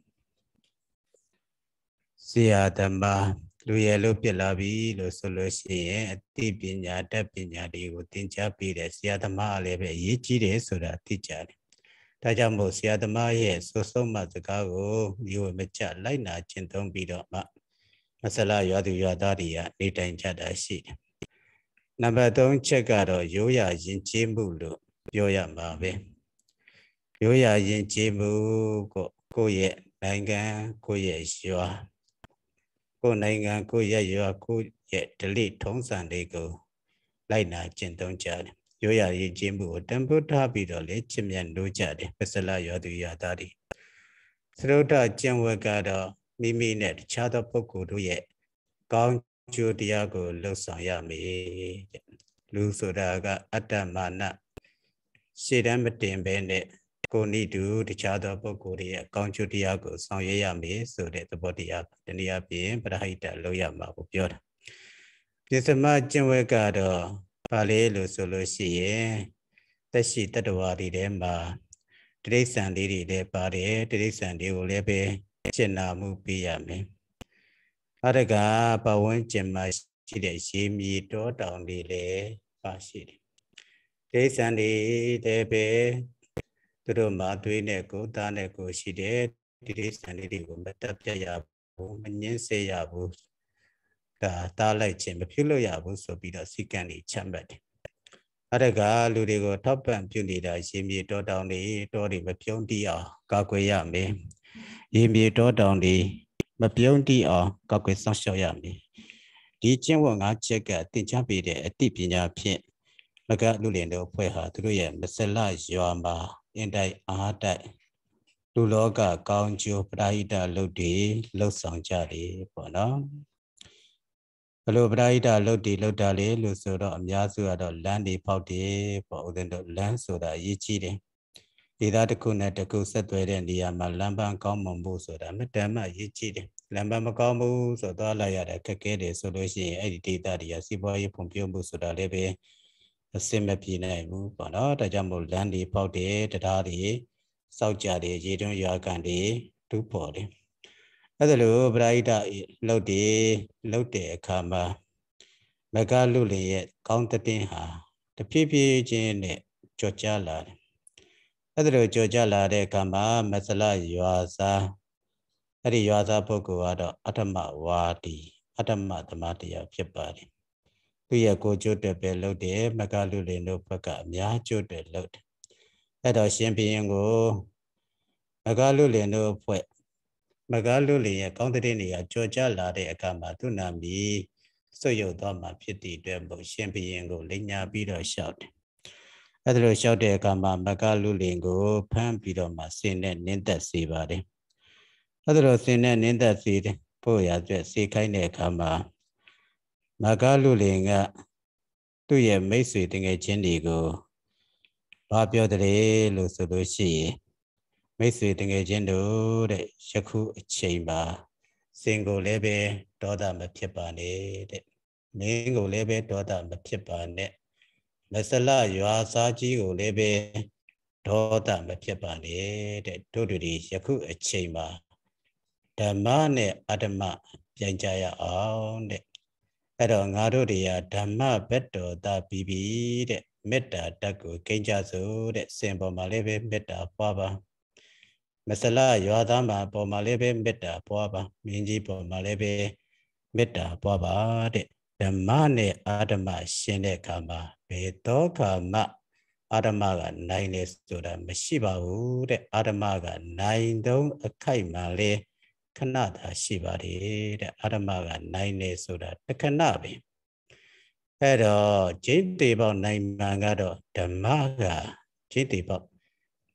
ဆရာသမားလူရည်လို့ပြစ်လာပြီလို့ဆိုလို့ရှိရင်အသိပညာတတ်ပညာတွေကိုသင်ကြားပေးတဲ့ဆရာသမားလည်းပဲအရေးကြီးတယ်ဆိုတာသိကြတယ်ဒါကြောင့်မို့ဆရာသမားရဲ့ဆိုဆုံးမစကားကိုမျိုးမချလိုက်နာကျင့်သုံးပြီးတော့မှမဆလာရွာသူရွာသားတွေကနေတိုင်ကြတာရှိတယ်နံပါတ်3ချက်ကတော့ရိုးရာယဉ်ကျေးမှုလို့ပြောရမှာပဲရိုးရာယဉ်ကျေးမှုကိုယ့်ရဲ့နိုင်ငံကိုယ့်ရဲ့ရွာကိုယ်နိုင်ငံကိုယ့်ရဲ့ရွာကိုယ့်ရဲ့ဓလေ့ထုံးစံတွေကိုလိုက်နာကျင့်သုံးကြတယ်ရိုးရာယဉ်ကျေးမှုကိုတန်ဖိုးထားပြီးတော့လေချစ်မြတ်လို့ကြတယ်ပစ္စလရွာသူရွာသားတွေသရုတ်တကျင့်ဝတ်ကတော့မိမိနဲ့တခြားသောပုဂ္ဂိုလ်တို့ရဲ့ကောင်းကျိုးတရားကိုလှုပ်ဆောင်ရမယ်လူဆိုတာကအတ္တမာနရှေ့တန်းမတင်ဘဲနဲ့ကိုနိတူတခြားသောပုဂ္ဂိုလ်တွေရဲ့ကောင်းကျိုးတရားကိုဆောင်ရွက်ရမယ်ဆိုတဲ့သဘောတရားတနည်းအားဖြင့်ပရဟိတလုပ်ရမှာကိုပြောတာပြစ္စမကျင့်ဝတ်ကတော့ဘာလဲလို့ဆိုလို့ရှိရင်သက်ရှိတတ္တဝါတွေထဲမှာတိရစ္ဆာန်လေးတွေလည်းပါတယ်တိရစ္ဆာန်တွေကိုလည်းပဲရှင်းနာမှုပေးရမယ်အရကပဝန်းကျင်မှာရှိတဲ့ရေမြေတောတောင်တွေလည်းပါရှိတယ်တိရစ္ဆာန်တွေလည်းပဲသူတို့မှာသွေးနဲ့ကိုယ်သားနဲ့ကိုယ်ရှိတဲ့တိရစ္ဆာန်လေးတွေကိုမတက်ပြတ်ရဘူးမငင်းစေရဘူးဒါတားလိုက်ခြင်းမပြုလို့ရဘူးဆိုပြီးတော့စီကံတွေချမှတ်တယ်အဲ့ဒါကလူတွေကိုထောက်ပံ့ပြုနေတာရေမြေတောတောင်တွေတောတွေမပြုံးတိအောင်ကာကွယ်ရမယ်ရေမြေတောတောင်တွေမပြုံးတိအောင်ကာကွယ်စောင့်ရှောက်ရမယ်ဒီကျင့်ဝတ်၅ချက်ကသင်ကြားပေးတဲ့အသိပညာဖြင့်မကလူလင်တို့အဖွဲ့ဟာသူတို့ရဲ့မဆလရွာမှာအင်တိုက်အားတိုက်လူလောကကောင်းကျိုးပရိဒလုပ်တွေလှုပ်ဆောင်ကြတယ်ပေါ့နော်ဘလို့ပရိဒလုပ်တွေလှုပ်တာလေလို့ဆိုတော့အများစုကတော့လမ်းတွေပေါက်တယ်ပေါ့ဦးဇင်းတို့လမ်းဆိုတာအရေးကြီးတယ်ဒေသတစ်ခုနဲ့တစ်ခုဆက်သွယ်တဲ့နေရာမှာလမ်းပန်းကောင်းမွန်ဖို့ဆိုတာအမှန်မှအရေးကြီးတယ်လမ်းပန်းမကောင်းဘူးဆိုတော့လာရတဲ့ခက်ခဲတယ်ဆိုလို့ရှိရင်အဲ့ဒီဒေသတွေကစီးပွားရေးဖွံ့ဖြိုးမှုဆိုတာလည်းပဲအစင်မပြေနိုင်ဘူးပေါ့နော်ဒါကြောင့်မို့လမ်းတွေပေါက်တယ်တရားတွေစောက်ကြတယ်ရေတွင်းရွာကန်တွေတူးပေါ်တယ်အဲ့ဒါလိုပရိဒလှုပ်တဲ့အခါမှာမကလူလင်ရဲ့ကောင်းတဲ့ဟာတဖြည်းဖြည်းချင်းနဲ့ကြော်ကြားလာတယ်အဲ့ဒါလိုကြော်ကြားလာတဲ့အခါမှာမဆလရွာသားအဲ့ဒီရွာသားပုဂ္ဂိုလ်ကတော့အတ္တမဝါဒီအတ္တမသမာတရားဖြစ်ပါတယ်သူရဲ့ကိုကျိုးတက်ပဲလုပ်တယ်မကလူလင်တို့ဘက်ကအများကျိုးတက်လုပ်တယ်အဲ့တော့ရှင်ဘုရင်ကိုမကလူလင်တို့အဖွဲ့မကလူလင်ရဲ့ကောင်းတဲ့နေရာကြော်ကြားလာတဲ့အခါမှာသူနာမည်ဆွတ်ရုပ်သွားမှာဖြစ်တဲ့အတွက်ဘုရှင်ဘုရင်ကိုလိညာပြီးတော့လျှောက်တယ်အဲ့ဒါလိုလျှောက်တဲ့အခါမှာမကလူလင်ကိုဖမ်းပြီးတော့မှဆင်းနဲ့နင်းသက်စေပါတယ်အဲ့ဒါလိုဆင်းနဲ့နင်းသက်စေဖို့ရအတွက်စေခိုင်းတဲ့အခါမှာမကလူလင်ကသူ့ရဲ့မိတ်ဆွေတငယ်ချင်းတွေကိုဘာပြောတယ်လို့ဆိုလို့ရှိရင်မိတ်ဆွေတငယ်ချင်းတို့တဲ့ယခုအချိန်မှာစင်ကိုလည်းပဲဒေါသမဖြစ်ပါနဲ့တဲ့မင်းကိုလည်းပဲဒေါသမဖြစ်ပါနဲ့မဆလရွာစားကြီးကိုလည်းပဲဒေါသမဖြစ်ပါနဲ့တဲ့တို့တွေယခုအချိန်မှာဓမ္မနဲ့အတ္တမပြန်ကြရအောင်တဲ့အဲ့တော့ငါတို့တွေကဓမ္မဘက်တော်သာပြီးပြီတဲ့မေတ္တာဓာတ်ကိုကိန်းကြစို့တဲ့စင်ပေါ်မှာလည်းပဲမေတ္တာပွားပါမဆလရွာသားမှာပေါ်မှာလည်းပဲမေတ္တာပွားပါမင်းကြီးပေါ်မှာလည်းပဲမေတ္တာပွားပါတဲ့ဓမ္မနဲ့အာဓမ္မရှင်းတဲ့အခါမှာဘယ်တော့မှအာဓမ္မကနိုင်လေဆိုတာမရှိပါဘူးတဲ့အာဓမ္မကနိုင်တော့အခိုက်မှလေခဏသာရှိပါတယ်တဲ့အာဓမ္မကနိုင်လေဆိုတာတခဏပဲအဲ့တော့ဂျိတ္တေပေါက်နိုင်မှန်ကတော့ဓမ္မကဂျိတ္တေပေါက်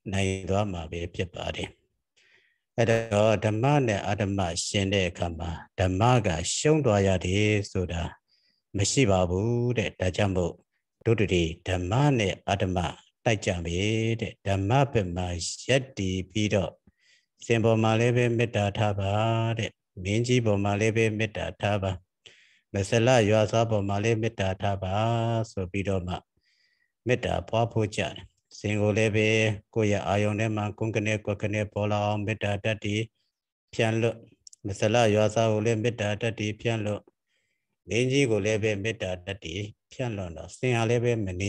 နိုင်သွားမှာပဲဖြစ်ပါတယ်အဲ့တော့ဓမ္မနဲ့အဓမ္မရှင်တဲ့အခါမှာဓမ္မကရှုံးသွားရတယ်ဆိုတာမရှိပါဘူးတဲ့ဒါကြောင့်မို့တို့တွေဓမ္မနဲ့အဓမ္မတိုက်ကြပြီတဲ့ဓမ္မဘက်မှာရက်တည်ပြီးတော့စင်ပေါ်မှာလည်းပဲမေတ္တာထားပါတဲ့မင်းကြီးပေါ်မှာလည်းပဲမေတ္တာထားပါမဆလရွာစားပေါ်မှာလည်းမေတ္တာထားပါဆိုပြီးတော့မှမေတ္တာပွားဖို့ကြတယ်စင်ကိုလည်းပဲကိုယ့်ရဲ့အာယုန်ထဲမှာကုန်းကနေကွက်ကနေပေါ်လာအောင်မေတ္တာတတ်တည်ဖြန့်လွတ်မဆလရွာစားကိုလည်းမေတ္တာတတ်တည်ဖြန့်လွတ်မင်းကြီးကိုလည်းပဲမေတ္တာတတ်တည်ဖြန့်လွတ်တော့စင်ဟာလည်းပဲမ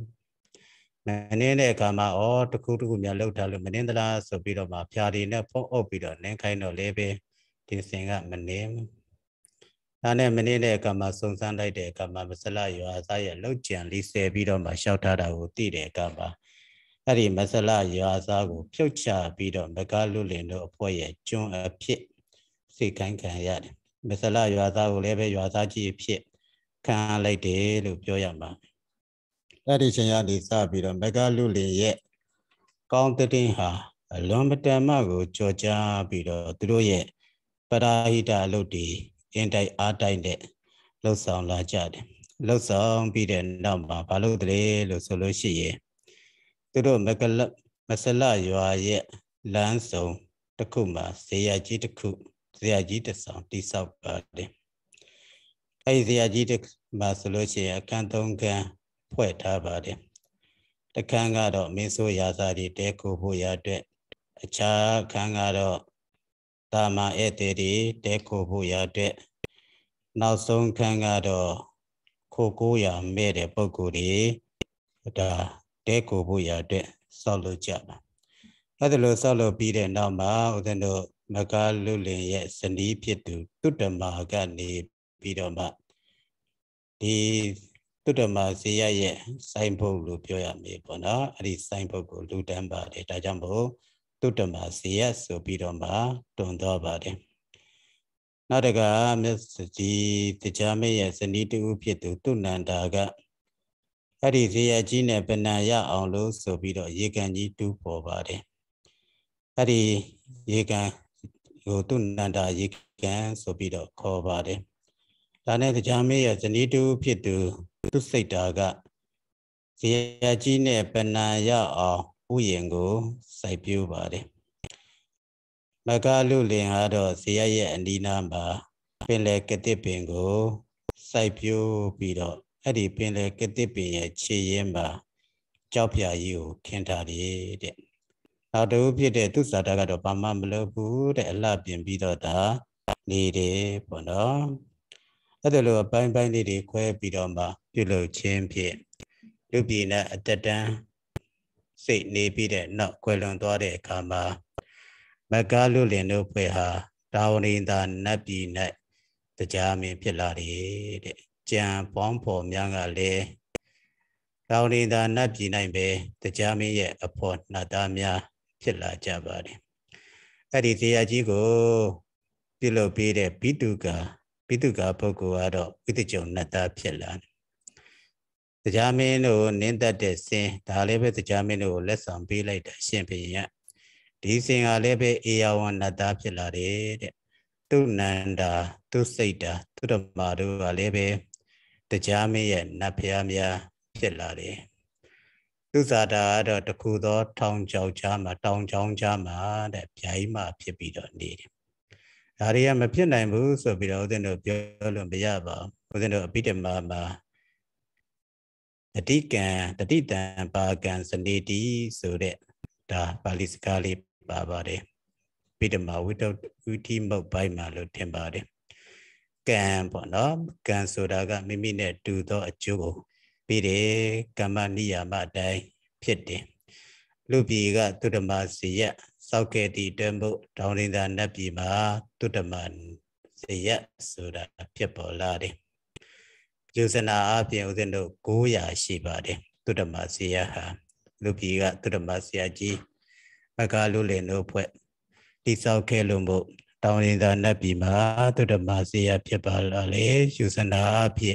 နေတဲ့အခါမှာတခုတခုများလှုပ်ထားလို့မနေသလားဆိုပြီးတော့မှဖြာတွေနဲ့ဖုံးအုပ်ပြီးတော့နင်းခိုင်းတော့လည်းပဲဒီစင်ကမနေဒါနဲ့မနေတဲ့အခါမှာစုံစမ်းလိုက်တဲ့အခါမှာမဆလရွာသားရဲ့လှုပ်ကြံလေးဆယ်ပြီးတော့မှရှောက်ထားတာကိုသိတဲ့အခါမှာအဲ့ဒီမဆလရွာသားကိုဖြုတ်ချပြီးတော့မကားလူလင်တို့အဖွဲ့ရဲ့ကျွန်းအဖြစ်စိတ်ခိုင်းခံရတယ်မဆလရွာသားကိုလည်းပဲရွာသားကြီးအဖြစ်ခံလိုက်တယ်လို့ပြောရမှာအဲ့ဒီချိန်ကနေစပြီးတော့မကားလူလင်ရဲ့ကောင်းတဲ့တင်ဟာအလွန်မတန်မှကိုကြော်ကြားပြီးတော့သူတို့ရဲ့ပရာဟိတအလုပ်တွေအင်းတိုက်အားတိုက်တဲ့လှုပ်ဆောင်လာကြတယ်လှုပ်ဆောင်ပြီးတဲ့နောက်မှာဘာလို့တလဲလို့ဆိုလို့ရှိရင်သူတို့မဆလရွာရဲ့လမ်းစုံတစ်ခုမှာဇေယျကြီးတစ်ခုဇေယျကြီးတစ်ဆောင်တိဆောက်ပါတယ်အဲဒီဇေယျကြီးတစ်မှာဆိုလို့ရှိရင်အခန်း၃ခန်းဖွဲ့ထားပါတယ်တခန်းကတော့မင်းဆိုးရာဇာတိတဲခိုဖို့ရအတွက်အခြားအခန်းကတော့တာမန်ဧည့်သည်တွေတဲခိုဖို့ရအတွက်နောက်ဆုံးခန်းကတော့ခိုကိုရာမဲ့တဲ့ပုဂ္ဂိုလ်တွေဒါတဲခိုဖို့ရအတွက်ဆောက်လုပ်ကြပါအဲ့ဒါလို့ဆောက်လုပ်ပြီးတဲ့နောက်မှာဦးဇင်းတို့မကားလူလင်ရဲ့ဇနီးဖြစ်သူတုတ္တမကနေပြီးတော့မှဒီတုတ္တမဇေယျရဲ့စိုင်းဘုတ်လို့ပြောရမယ်ပေါ့နော်အဲ့ဒီစိုင်းဘုတ်ကိုလူတန်းပါတယ်ဒါကြောင့်မို့တုတ္တမဇေယျဆိုပြီးတော့မှတွန်သွားပါတယ်နောက်တကမြတ်ကြီးတရားမင်းရဲ့ဇနီးတူဖြစ်သူတုနန္ဒာကအဲ့ဒီဇေယျကြီးနဲ့ပဏာရအောင်လို့ဆိုပြီးတော့ရေကန်ကြီးတူးပေါ်ပါတယ်အဲ့ဒီရေကန်ကိုတုနန္ဒာရေကန်ဆိုပြီးတော့ခေါ်ပါတယ်ဒါနဲ့တရားမင်းရဲ့ဇနီးတူဖြစ်သူသူစိတ်တာကဇေယျကြီးနဲ့ပဏာရအောင်ဥယျင်ကိုစိုက်ပျိုးပါတယ်မကားလူလင်ကတော့ဇေယျရဲ့အနီးနားမှာပင်လယ်ကတိပင်ကိုစိုက်ပျိုးပြီးတော့အဲ့ဒီပင်လယ်ကတိပင်ရဲ့ခြေရင်းမှာကြောက်ဖြာကြီးကိုခင်းထားတယ်တဲ့နောက်တစ်ခုဖြစ်တဲ့သူစာတာကတော့ဘာမှမလုပ်ဘူးတဲ့အလှပြင်ပြီးတော့ဒါနေတယ်ပေါ့နော်အဲ့ဒါလိုအပိုင်းပိုင်းလေးတွေခွဲပြီးတော့မှပြုလုပ်ခြင်းဖြင့်လူပြည်နဲ့အတ္တတန်စိတ်နေပြီးတဲ့နောက်ခွဲလွန်သွားတဲ့အခါမှာမကားလူလင်တို့ဖွဲ့ဟာတာဝရိန္ဒာနတ်ပြည်၌တရားမင်းဖြစ်လာတယ်တဲ့ကြံပေါင်းဖော်များကလည်းတာဝရိန္ဒာနတ်ပြည်၌ပဲတရားမင်းရဲ့အဖို့နတ်သားများဖြစ်လာကြပါတယ်အဲ့ဒီတရားကြီးကိုပြုလုပ်ပြီးတဲ့ဘိတုကာပုဂ္ဂိုလ်ကတော့ဝိတ္တကြုံနတ်သားဖြစ်လာတယ်တရားမင်းတို့နင်းသက်တဲ့စင်ဒါလည်းပဲတရားမင်းတို့ကိုလက်ဆောင်ပေးလိုက်တာရှင်ဘုရင်ကဒီစင်ကလည်းပဲအေယဝံနတ်သားဖြစ်လာတယ်တဲ့သူနန္ဒာသူစိတ်တာသူဓမ္မတို့ကလည်းပဲတရားမင်းရဲ့နတ်ဖျားများဖြစ်လာတယ်သူဇာတာကတော့တခုသောတောင်ကြောင်ကြားမှာတဲ့ဗျာကြီးမှဖြစ်ပြီးတော့နေတယ်ဒါတွေကမဖြစ်နိုင်ဘူးဆိုပြီးတော့ဦးဇင်းတို့ပြောလို့မရပါဘူးဦးဇင်းတို့အဘိဓမ္မာမှာတတိတံပါကံစနေတိဆိုတဲ့ဒါပါဠိစကားလေးပါပါတယ်အဘိဓမ္မာဝိတိမုတ်ပိုင်းမှာလို့ထင်ပါတယ်ကံပေါ့နော်ကံဆိုတာကမိမိနဲ့တူသောအကျိုးကိုပြီးတယ်ကမ္မနိယာမအတိုင်းဖြစ်တယ်လူပြည်ကသုတ္တမဇေယျစောက်ခဲ့သည့်တမှုတောင်ရင်သာနတ်ပြည်မှာသုတ္တမဇေယျဆိုတာဖြစ်ပေါ်လာတယ်ကျူဇနာအပြင်ဦးဇင်းတို့900ရှိပါတယ်သုတ္တမဇေယျဟာလူပြည်ကသုတ္တမဇေယျကြီးမကားလူလင်တို့ဖွဲ့တိဆောက်ခဲ့လို့မို့တောင်ရင်သာနတ်ပြည်မှာသုတ္တမဇေယျဖြစ်ပါလာလေကျူဇနာအပြင်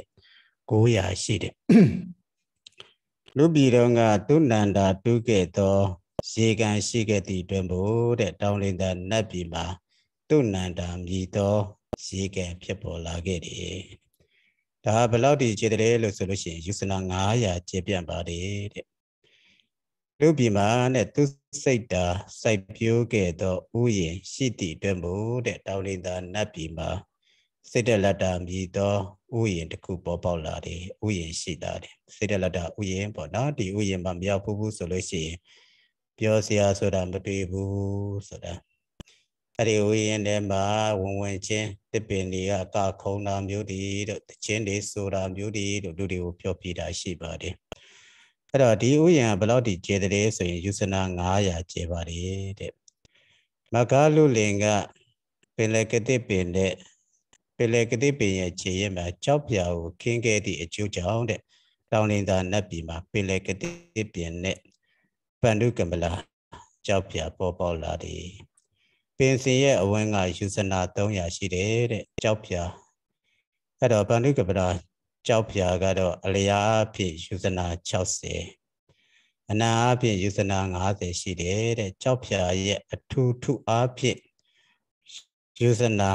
900ရှိတယ်လူပြည်တော်ကသူနန္ဒာတူးခဲ့သောရေကန်ရှိခဲ့သည့်တွင်ဖို့တဲ့တောင်လင်သာနတ်ပြည်မှာသူ့နန္ဒာမြည်သောရေကန်ဖြစ်ပေါ်လာခဲ့တယ်ဒါဘယ်လောက်ဒီခြေတယ်လို့ဆိုလို့ရှိရင်ယူဆနာ900ခြေပြန့်ပါတယ်တဲ့လူပြည်မှာနဲ့သူစိတ်တာစိုက်ပျိုးခဲ့သောဥယျာဉ်ရှိသည့်တွင်ဖို့တဲ့တောင်လင်သာနတ်ပြည်မှာစိတ်တလတ္တာမြည်သောဥယျာဉ်တစ်ခုပေါ်ပေါက်လာတယ်ဥယျာဉ်ရှိတာတယ်စိတ်တလတ္တာဥယျာဉ်ပေါ့နော်ဒီဥယျာဉ်မှာမရောက်ဘူးဆိုလို့ရှိရင်ပြောစရာဆိုတာမတွေ့ဘူးဆိုတာအဲ့ဒီဥယျာဉ်ထဲမှာဝင်ချင်းတစ်ပင်တွေကကခုံတာမျိုးတွေတို့တခြင်းတွေဆိုတာမျိုးတွေတို့လူတွေကိုပြောပြတာရှိပါတယ်အဲ့တော့ဒီဥယျာဉ်ကဘယ်လောက်ထိကျဲတဲ့ဆိုရင်ယူဆနာ900ကျဲပါတယ်တဲ့မဂါလူလင်ကပင်လေကတိပင်နဲ့ပင်လေကတိပင်ရဲ့ခြေရင်မှာကြောက်ပြာကိုခင်းခဲ့သည့်အကျိုးကြောင့်တဲ့တောင်လင်သာနတ်ပြည်မှာပင်လေကတိပင်နဲ့ပန္ဓုကမလာကြောက်ပြာပေါ်ပေါက်လာတယ်ပင်စင်ရဲ့အဝန်းကယူဇနာ300ရှိတယ်တဲ့ကြောက်ပြာအဲ့တော့ပန္ဓုကပလာကြောက်ပြာကတော့အလျားအဖြစ်ယူဇနာ60အနာအဖြစ်ယူဇနာ50ရှိတယ်တဲ့ကြောက်ပြာရဲ့အထူးထုအားဖြင့်ယူဇနာ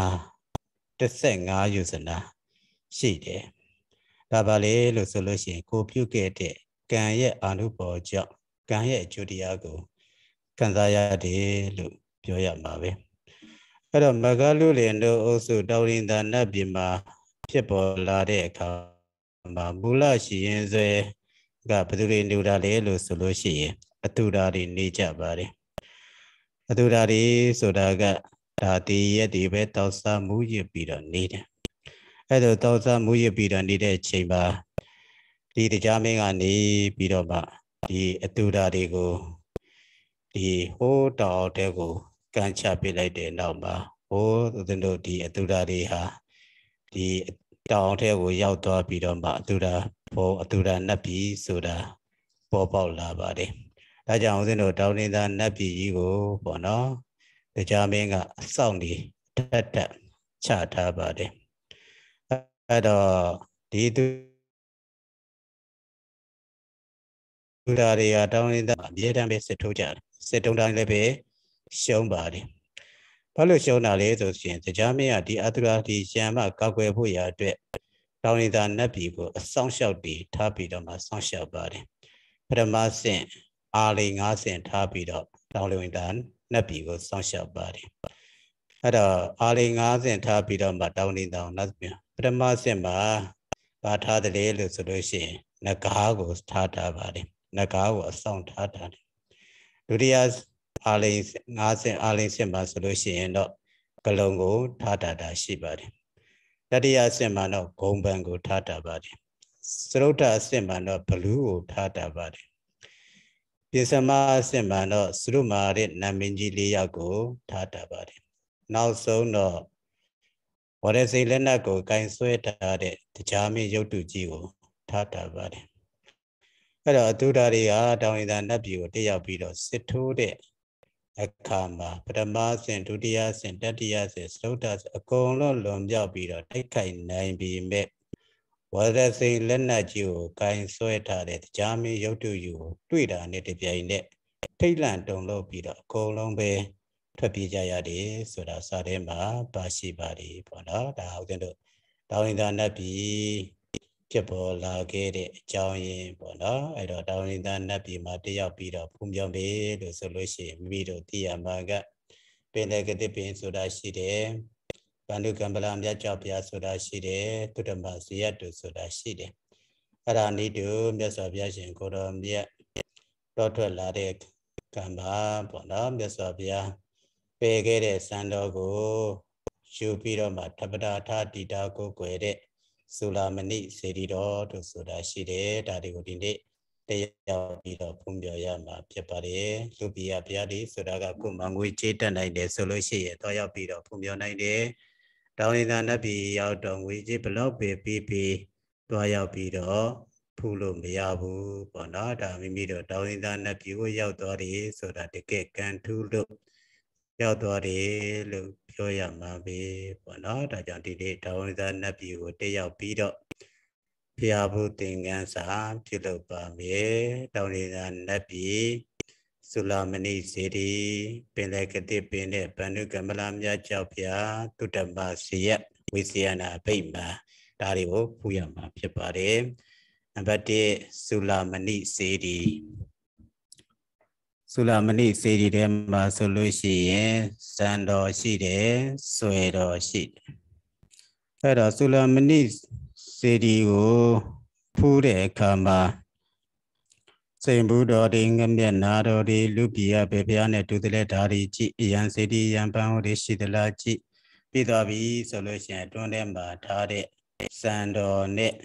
15ယူဇနာရှိတယ်ဒါပါလေလို့ဆိုလို့ရှိရင်ကိုပြုခဲ့တဲ့ကံရဲ့အာနုဘော်ကြောင့်ကံရဲ့အကျိုးတရားကိုခံစားရတယ်လို့ပြောရမှာပဲအဲ့တော့မဂလူလင်တို့အုပ်စုတောင်ရင်သာနတ်ပြည်မှာဖြစ်ပေါ်လာတဲ့အခါမှာမူလရှိရင်ဆွဲကဘယ်သူတွေနေကြလဲလို့ဆိုလို့ရှိရင်အတူဓာတွေနေကြပါတယ်အတူဓာတွေဆိုတာကဒါတီရက်ဒီပဲတောက်စားမူရပြီးတော့နေတယ်အဲ့တော့တောက်စားမူရပြီးတော့နေတဲ့ချိန်မှာဒီတရားမင်းကနေပြီးတော့မှဒီအတူဓာတွေကိုဒီဟိုးတောင်တဲ့ကိုကန်ချပစ်လိုက်တဲ့နောက်မှာဟိုးသူတို့ဒီအတူဓာတွေဟာဒီတောင်ထဲကိုရောက်သွားပြီးတော့မှအတူဓာဘောအတူဓာနတ်ပြည်ဆိုတာပေါ်ပေါက်လာပါတယ်ဒါကြောင့်ဦးဇင်းတို့တောင်နေတာနတ်ပြည်ကြီးကိုပေါ့နော်တရားမင်းကအစောင့်နေထက်ထက်ချထားပါတယ်အဲ့တော့ဒီသူဓာတွေကတောင်နေတာအမြဲတမ်းပဲစစ်ထိုးကြတယ်စစ်တုံးတိုင်းလည်းပဲရှုံးပါတယ်ဘာလို့ရှုံးတာလဲဆိုရင်တရားမင်းကဒီအတုရာဒီရံမကောက်ွယ်ဖို့ရအတွက်တောင်နေတာနတ်ပြည်ကိုအဆောင်လျှောက်တည်ထားပြီးတော့မှဆောင်းလျှောက်ပါတယ်ပထမဆင့်အာလိ9ဆင့်ထားပြီးတော့တောင်လင်တာနတ်ပြည်ကိုဆောင်းလျှောက်ပါတယ်အဲ့တော့အာလိ9ဆင့်ထားပြီးတော့မှတောင်နေတာနတ်ပြည်ပထမဆင့်မှာပါထားတယ်လို့ဆိုလို့ရှိရင်နဂါးကိုထားပါတယ်နဂါးကိုအဆောင်ထားတယ်ဒုတိယအာလိ9ဆင့်အာလိဆင့်မှာဆိုလို့ရှိရင်တော့ကလုံကိုထားတာရှိပါတယ်တတိယအဆင့်မှာတော့ဂုံပန်ကိုထားတာပါတယ်စရုဒ္ဓအဆင့်မှာတော့ဘလူးကိုထားတာပါတယ်ပိစမအဆင့်မှာတော့စရုမာရနမင်းကြီး၄ယောက်ကိုထားတာပါတယ်နောက်ဆုံးတော့ဝရစိလက်နက်ကိုကင်ဆွဲထားတဲ့တရားမင်းရုပ်တုကြီးကိုထားတာပါတယ်အဲ့တော့အတူဓာတွေကတောင်ရင်သာနတ်ပြည်ကိုတက်ရောက်ပြီးတော့စစ်ထိုးတဲ့အခါမှာပထမဆင့်ဒုတိယဆင့်တတိယဆင့်စရုဒ္ဓအကုန်လုံးလွန်မြောက်ပြီးတော့တိုက်ခိုက်နိုင်ပြီးမဲ့ဝရစိလက်နက်ကြီးကိုကင်ဆွဲထားတဲ့တရားမင်းရုပ်တုကြီးကိုတွေ့တာနဲ့တပြိုင်နက်ထိတ်လန့်တုန်လှုပ်ပြီးတော့အကုန်လုံးပဲထွက်ပြေးကြရတယ်ဆိုတာစာထဲမှာပါရှိပါတယ်ပေါ့နော်ဒါဦးဇင်းတို့တောင်ရင်သာနတ်ပြည်ဖြစ်ပေါ်လာခဲ့တဲ့အကြောင်းရင်းပေါ့နော်အဲ့တော့တောင်ရင်သာနတ်ပြည်မှာတရောက်ပြီးတော့ဖုံပြောင်းပြီလို့ဆိုလို့ရှိရင်မိမိတို့သိရမှာကပင်လေကတိပင်ဆိုတာရှိတယ်ဗန္ဓုကံပလာမြတ်ကြောက်ပြဆိုတာရှိတယ်သုတ္တမဇေယတုဆိုတာရှိတယ်အဲ့ဒါနည်းတူမြတ်စွာဘုရားရှင်ကိုတော်မြတ်တော်ထွက်လာတဲ့ကံပါပေါ့နော်မြတ်စွာဘုရားပယ်ခဲ့တဲ့စံတော်ကိုယူပြီးတော့မှတပ္ပတာထတိတာကိုကွယ်တဲ့သုလာမဏိစေတီတော်တို့ဆိုတာရှိတယ်ဒါတွေကိုဒီနေ့တရားပြီးတော့ဖွင့်ပြရမှာဖြစ်ပါတယ်လူပြည်ရဘုရားဒီဆိုတာကကိုမငွေကြေးတက်နိုင်တယ်ဆိုလို့ရှိရင်တော့ရောက်ပြီးတော့ဖွင့်ပြနိုင်တယ်တောင်ရင်သာနတ်ပြည်ရောက်တော့ငွေကြေးဘလောက်ပဲပြီးတော့ရောက်ပြီးတော့ဖူးလို့မရဘူးပေါ့နော်ဒါမိမိတို့တောင်ရင်သာနတ်ပြည်ကိုရောက်သွားတယ်ဆိုတာတကယ်ကံထူးလို့ရောက်သွားတယ်လို့ပြောရမှာပဲပေါ့နော်ဒါကြောင့်ဒီနေ့တောင်ရင်သာနတ်ပြည်ကိုတက်ရောက်ပြီးတော့ဘုရားဘုသင်္ကန်းစာပြုလုပ်ပါမယ်တောင်ရင်သာနတ်ပြည် Sulamani Siri, Pelekati Pine, Panukamalamya Chapia, Tutamba Siya, Visiana Pima, Dario, Puyama, Pipare, Abate Sulamani Siri. Sulamani Siri Demba Solushi, Sando Shide, Suedo Shid. Era Sulamani Siri, Pure Kama. Same Buddha ding and Nado de Lupia, Bepiane to the Letari, Yan City, Yan Pao de Shidalachi, Pidavi, Solution, Tonemba, Tade, Sando, Net,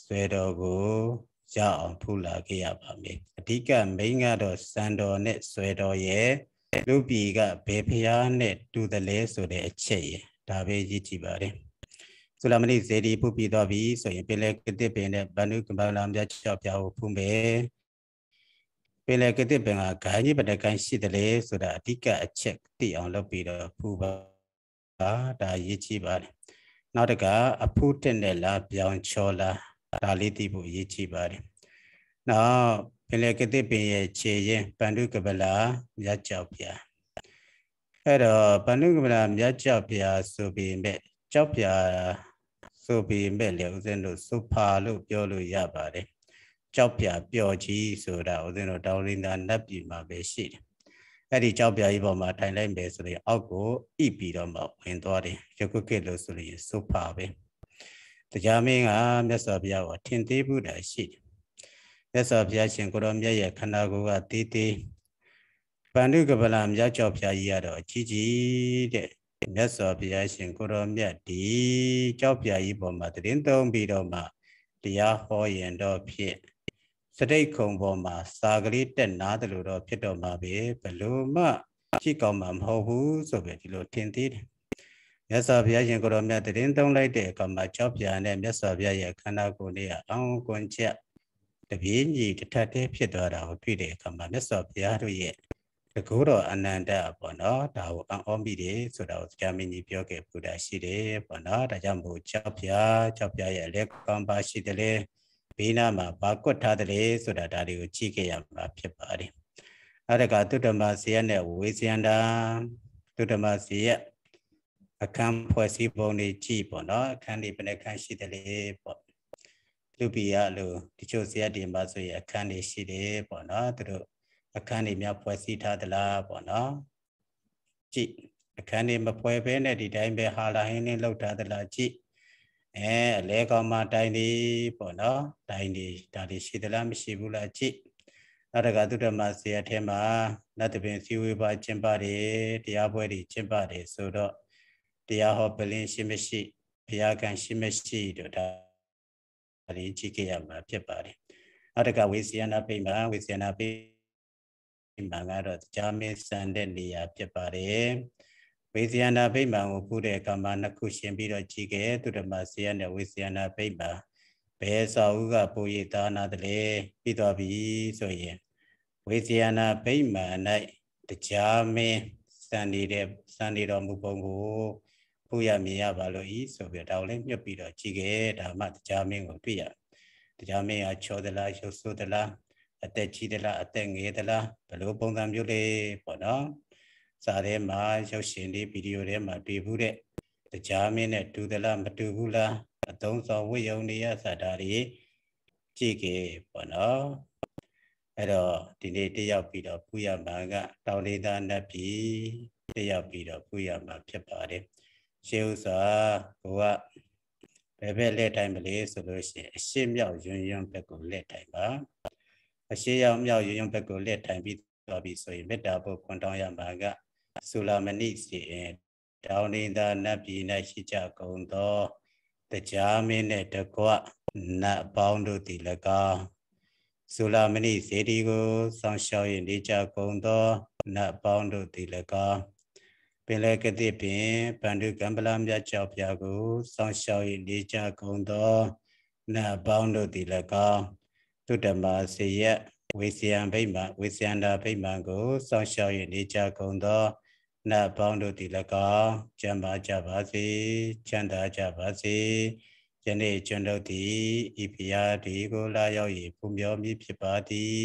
Swedo, Ja, Pula, Giapame. Tika, Mingado, Sando, Net, Swedo, ye, Lupiga, Bepiane to the less of the Che, Tabe Jitibari. Sulamani Zedi Pupi Davi, so you pelek the pen, Banu Kambalam, Chapia, Pumbe. Pelekate Benga Kani, but I can see the lay so that Tika check the on Lopida Puba da Yichiba. Not a car, a putin the la beyond chola, Dalitibu Yichiba. Now, Pelekate Be Che, Pandukabala, Yachapia. At a Pandukabala, Yachapia, so be met, Chopia, so be met, and so palu, Yolu Yabari. Chopia, Pioji, so that was in a down in the nappy my bed. Eddie Chopia, Ibama, Thailand basically, I'll go, Epidoma, and Dori, Jokokilosuli, so pabe. The jamming are Messabia or Tinti Buddha shit. Messabia, Shinkoromia, Kanago, Titi, Pandukabalam, Yachopia, Yado, Gigi, Messabia, Shinkoromia, D, Chopia, Iboma, the Lindon Bidoma, the Yahoy and Dopie. Today, Comboma, Sagri, and Nada Pitoma be, Paluma, Chicomam Hobu, so very tinted. Yes, of Yajan Goromia, the Lindon like they come my chop yan and Yes of Yaya Kanagonia, Angoncha. The Vini, the Tate Piedora, or Pide, come my Mess of Yadu yet. The Kuro Ananda upon all, thou Ombide, so that was Jamini Pioke Buddha Shide, upon all the Jambu Chopia, Chopia, Lecomba Shidele. Pina ma Bakota the so that I would cheek a pipari. Araga to the Masiana, Wisianda, to the Masia. A camp was only cheap or not, can't even a can see the lip. Lupia, the Josia de Masoya, candy see the or not, a candy map was it at the lab or not. Cheap. A candy mapoe pen at the time be Halahin looked at the la cheap. Leg on my tiny pono, tiny, daddy shitalam shibula chip. Not a gatu the masia tema, not the been few by chimbadi, the abodi chimbadi, so the ahopelin shimeshi, piakan shimeshi, the daddy chikiam, pipari. Not a got with Yana Pima, with Yana Pima, Jamis and then the pipari. Visiana Pima will put a command cushion bit of chicken to the Masiana Visiana Pima. Pesa Uga Puyitana the lay, Pitobi, so ye. Visiana Pima night, the Jame, Sandy Mupongo, Puya Mia Valoi, so we're down your bit of chicken, Damat Jamming or Pia. The Jame I show the la, show the la, at the chidela, at the ngedela, below Bongam Yule, Pono. Sarema, Yoshindi, video them at Bibude, the Jamin to the Lambatula, a tons of Wionia Sadari, Chiki, Pono, Edo, the native of Peter Puya Manga, Taulida Napi, the Yapida Puya Mapapade. Shows are go up. Bebe let time lay solution, a shame Yao Union Peco let time. A shame Yao Union Peco let time be so you met double Quantoya Manga. Sulamani down in the Napi Nashija Gondo, the Jamin at the Qua, not bound to the Laga. Sulamani Sedigo, Sunshine in Nija Gondo, not bound to the Laga. Pelekadipin, Pandu Gambalam Yachop Yago, Sunshine in Nija Gondo, not bound to the Laga. To the Masia, Wisian Payman, Wisianda Paymango, Sunshine in Nija Gondo. Na bound to the Laga, Jamba Javasi, Chanda Javasi, Jenny Chando di, Ipia di Gola Yoi, Pumio Mi Pipati,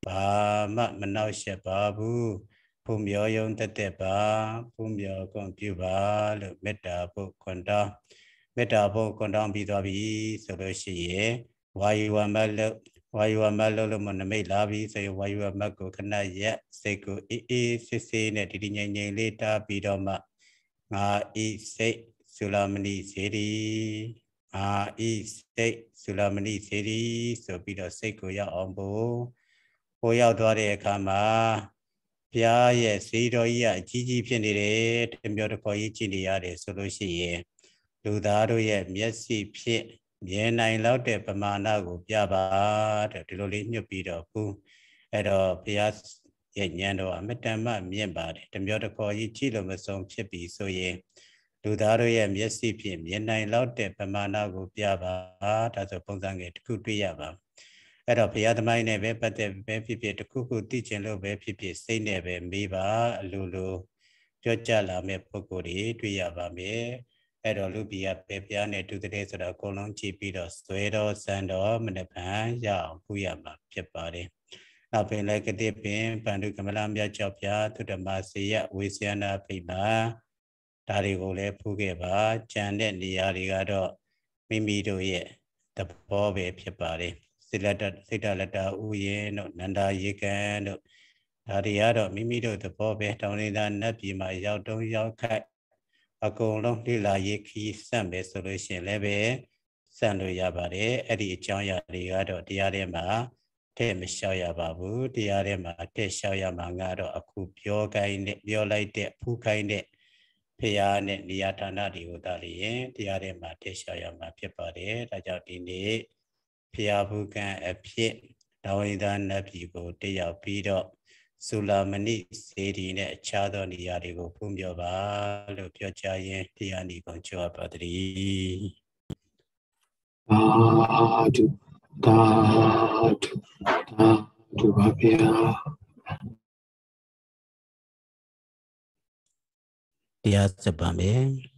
ဘာမှမနှောက်ယှက်ပါဘူးဖုံမျောယုံတသက်ပါဖုံမျောကွန်ပြုပါလို့မေတ္တာဖို့ခွန်တောင်းမေတ္တာဖို့ခွန်တောင်းပြီးသွားပြီဆိုလို့ရှိရင်ဝါယူဝမတ်လို့မနမိတ်လာပြီဆိုရင်ဝါယူဝမတ်ကိုခဏရက်စိတ်ကိုအေးစစ်စစ်နဲ့ဒီငြိမ်ငြိမ်လေးတားပြီးတော့မှငါဤစိတ်သုလမဏိစေတီငါဤစိတ်သုလမဏိစေတီဆိုပြီးတော့စိတ်ကိုရောက်အောင်ပို့ရောက်သွားတဲ့အခါမှာဘုရားရဲ့စေတော်ကြီးကအကြီးကြီးဖြစ်နေတယ်တမျိုးတစ်ခေါ်ကြီးကြည့်နေရတယ်ဆိုလို့ရှိရင်လူသားတို့ရဲ့မျက်စိဖြင့်မြင်နိုင်လောက်တဲ့ပမာဏကိုပြပါတဲ့ဒီလိုလေးညွှတ်ပြီးတော့ဘူးအဲ့တော့ဘုရားရဲ့ဉာဏ်တော်အမတန်မှမြင့်ပါတယ်တမျိုးတစ်ခေါ်ကြီးကြည့်လို့မဆုံးဖြစ်ပြီဆိုရင်လူသားတို့ရဲ့မျက်စိဖြင့်မြင်နိုင်လောက်တဲ့ပမာဏကိုပြပါဒါဆိုပုံစံငယ်တစ်ခုတွေ့ရပါအဲ့တော့ဘုရားသမိုင်းနဲ့ပဲပတ်သက်ပဲဖြစ်ဖြစ်တစ်ခုခုသိချင်လို့ပဲဖြစ်ဖြစ်စိတ်နဲ့ပဲမေးပါအလိုလိုပြောကြလာမဲ့ပုဂ္ဂိုလ်တွေတွေ့ရပါမယ်အဲ့တော့လူပြည်ကပဲဘုရားနဲ့တူတဲ့ဆိုတော့အကုန်လုံးကြည့်ပြီးတော့ဆွဲတော်စံတော်မနှပန်ရအောင်ပူရမှာဖြစ်ပါတယ်နောက်ပင်လည်းကတိပင်ပန္ဓုကမလမြတ်ကျော်ပြသုတ္တမစေယဝေစယနာဖိပါဒါတွေကိုလည်းဖူးခဲ့ပါကြံတဲ့နေရာတွေကတော့မိမိတို့ရဲ့သဘောပဲဖြစ်ပါတယ်စိတ္တလတ္တဥယျာဉ်တို့နန္ဒာရေကန်တို့ဒါတွေကတော့မိမိတို့သဘောပဲတောင်းနေတာနတ်ပြည်မှာရောက်တုံးရောက်ခိုက်အကုန်လုံးလိလာရေခီးစန့်ပဲဆိုလို့ရှိရင်လည်းပဲစန့်လို့ရပါတယ်အဲ့ဒီအကြောင်းအရာတွေကတော့တရားထဲမှာတဲ့မလျှောက်ရပါဘူးတရားထဲမှာတဲ့လျှောက်ရမှာကတော့အခုပြောခိုင်းတဲ့ပြောလိုက်တဲ့ဖူးခိုင်းတဲ့ဖရာနဲ့နေရာဌာနတွေကိုသာလျင်တရားထဲမှာတဲ့လျှောက်ရမှာဖြစ်ပါတယ်ဒါကြောင့်ဒီနေ့ဖရာဘုကံအဖြစ်တော်ဝိဒါနတ်ပြည်ကိုတက်ရောက်ပြီးတော့သုလမဏိစေတီနဲ့အခြားသောနေရာတွေကိုဖူးမြော်ပါလို့ပြောကြရင်တရားနေကုန်ကြွပါတည်းသာဓုပါဗျာတရားစပ်ပါမယ်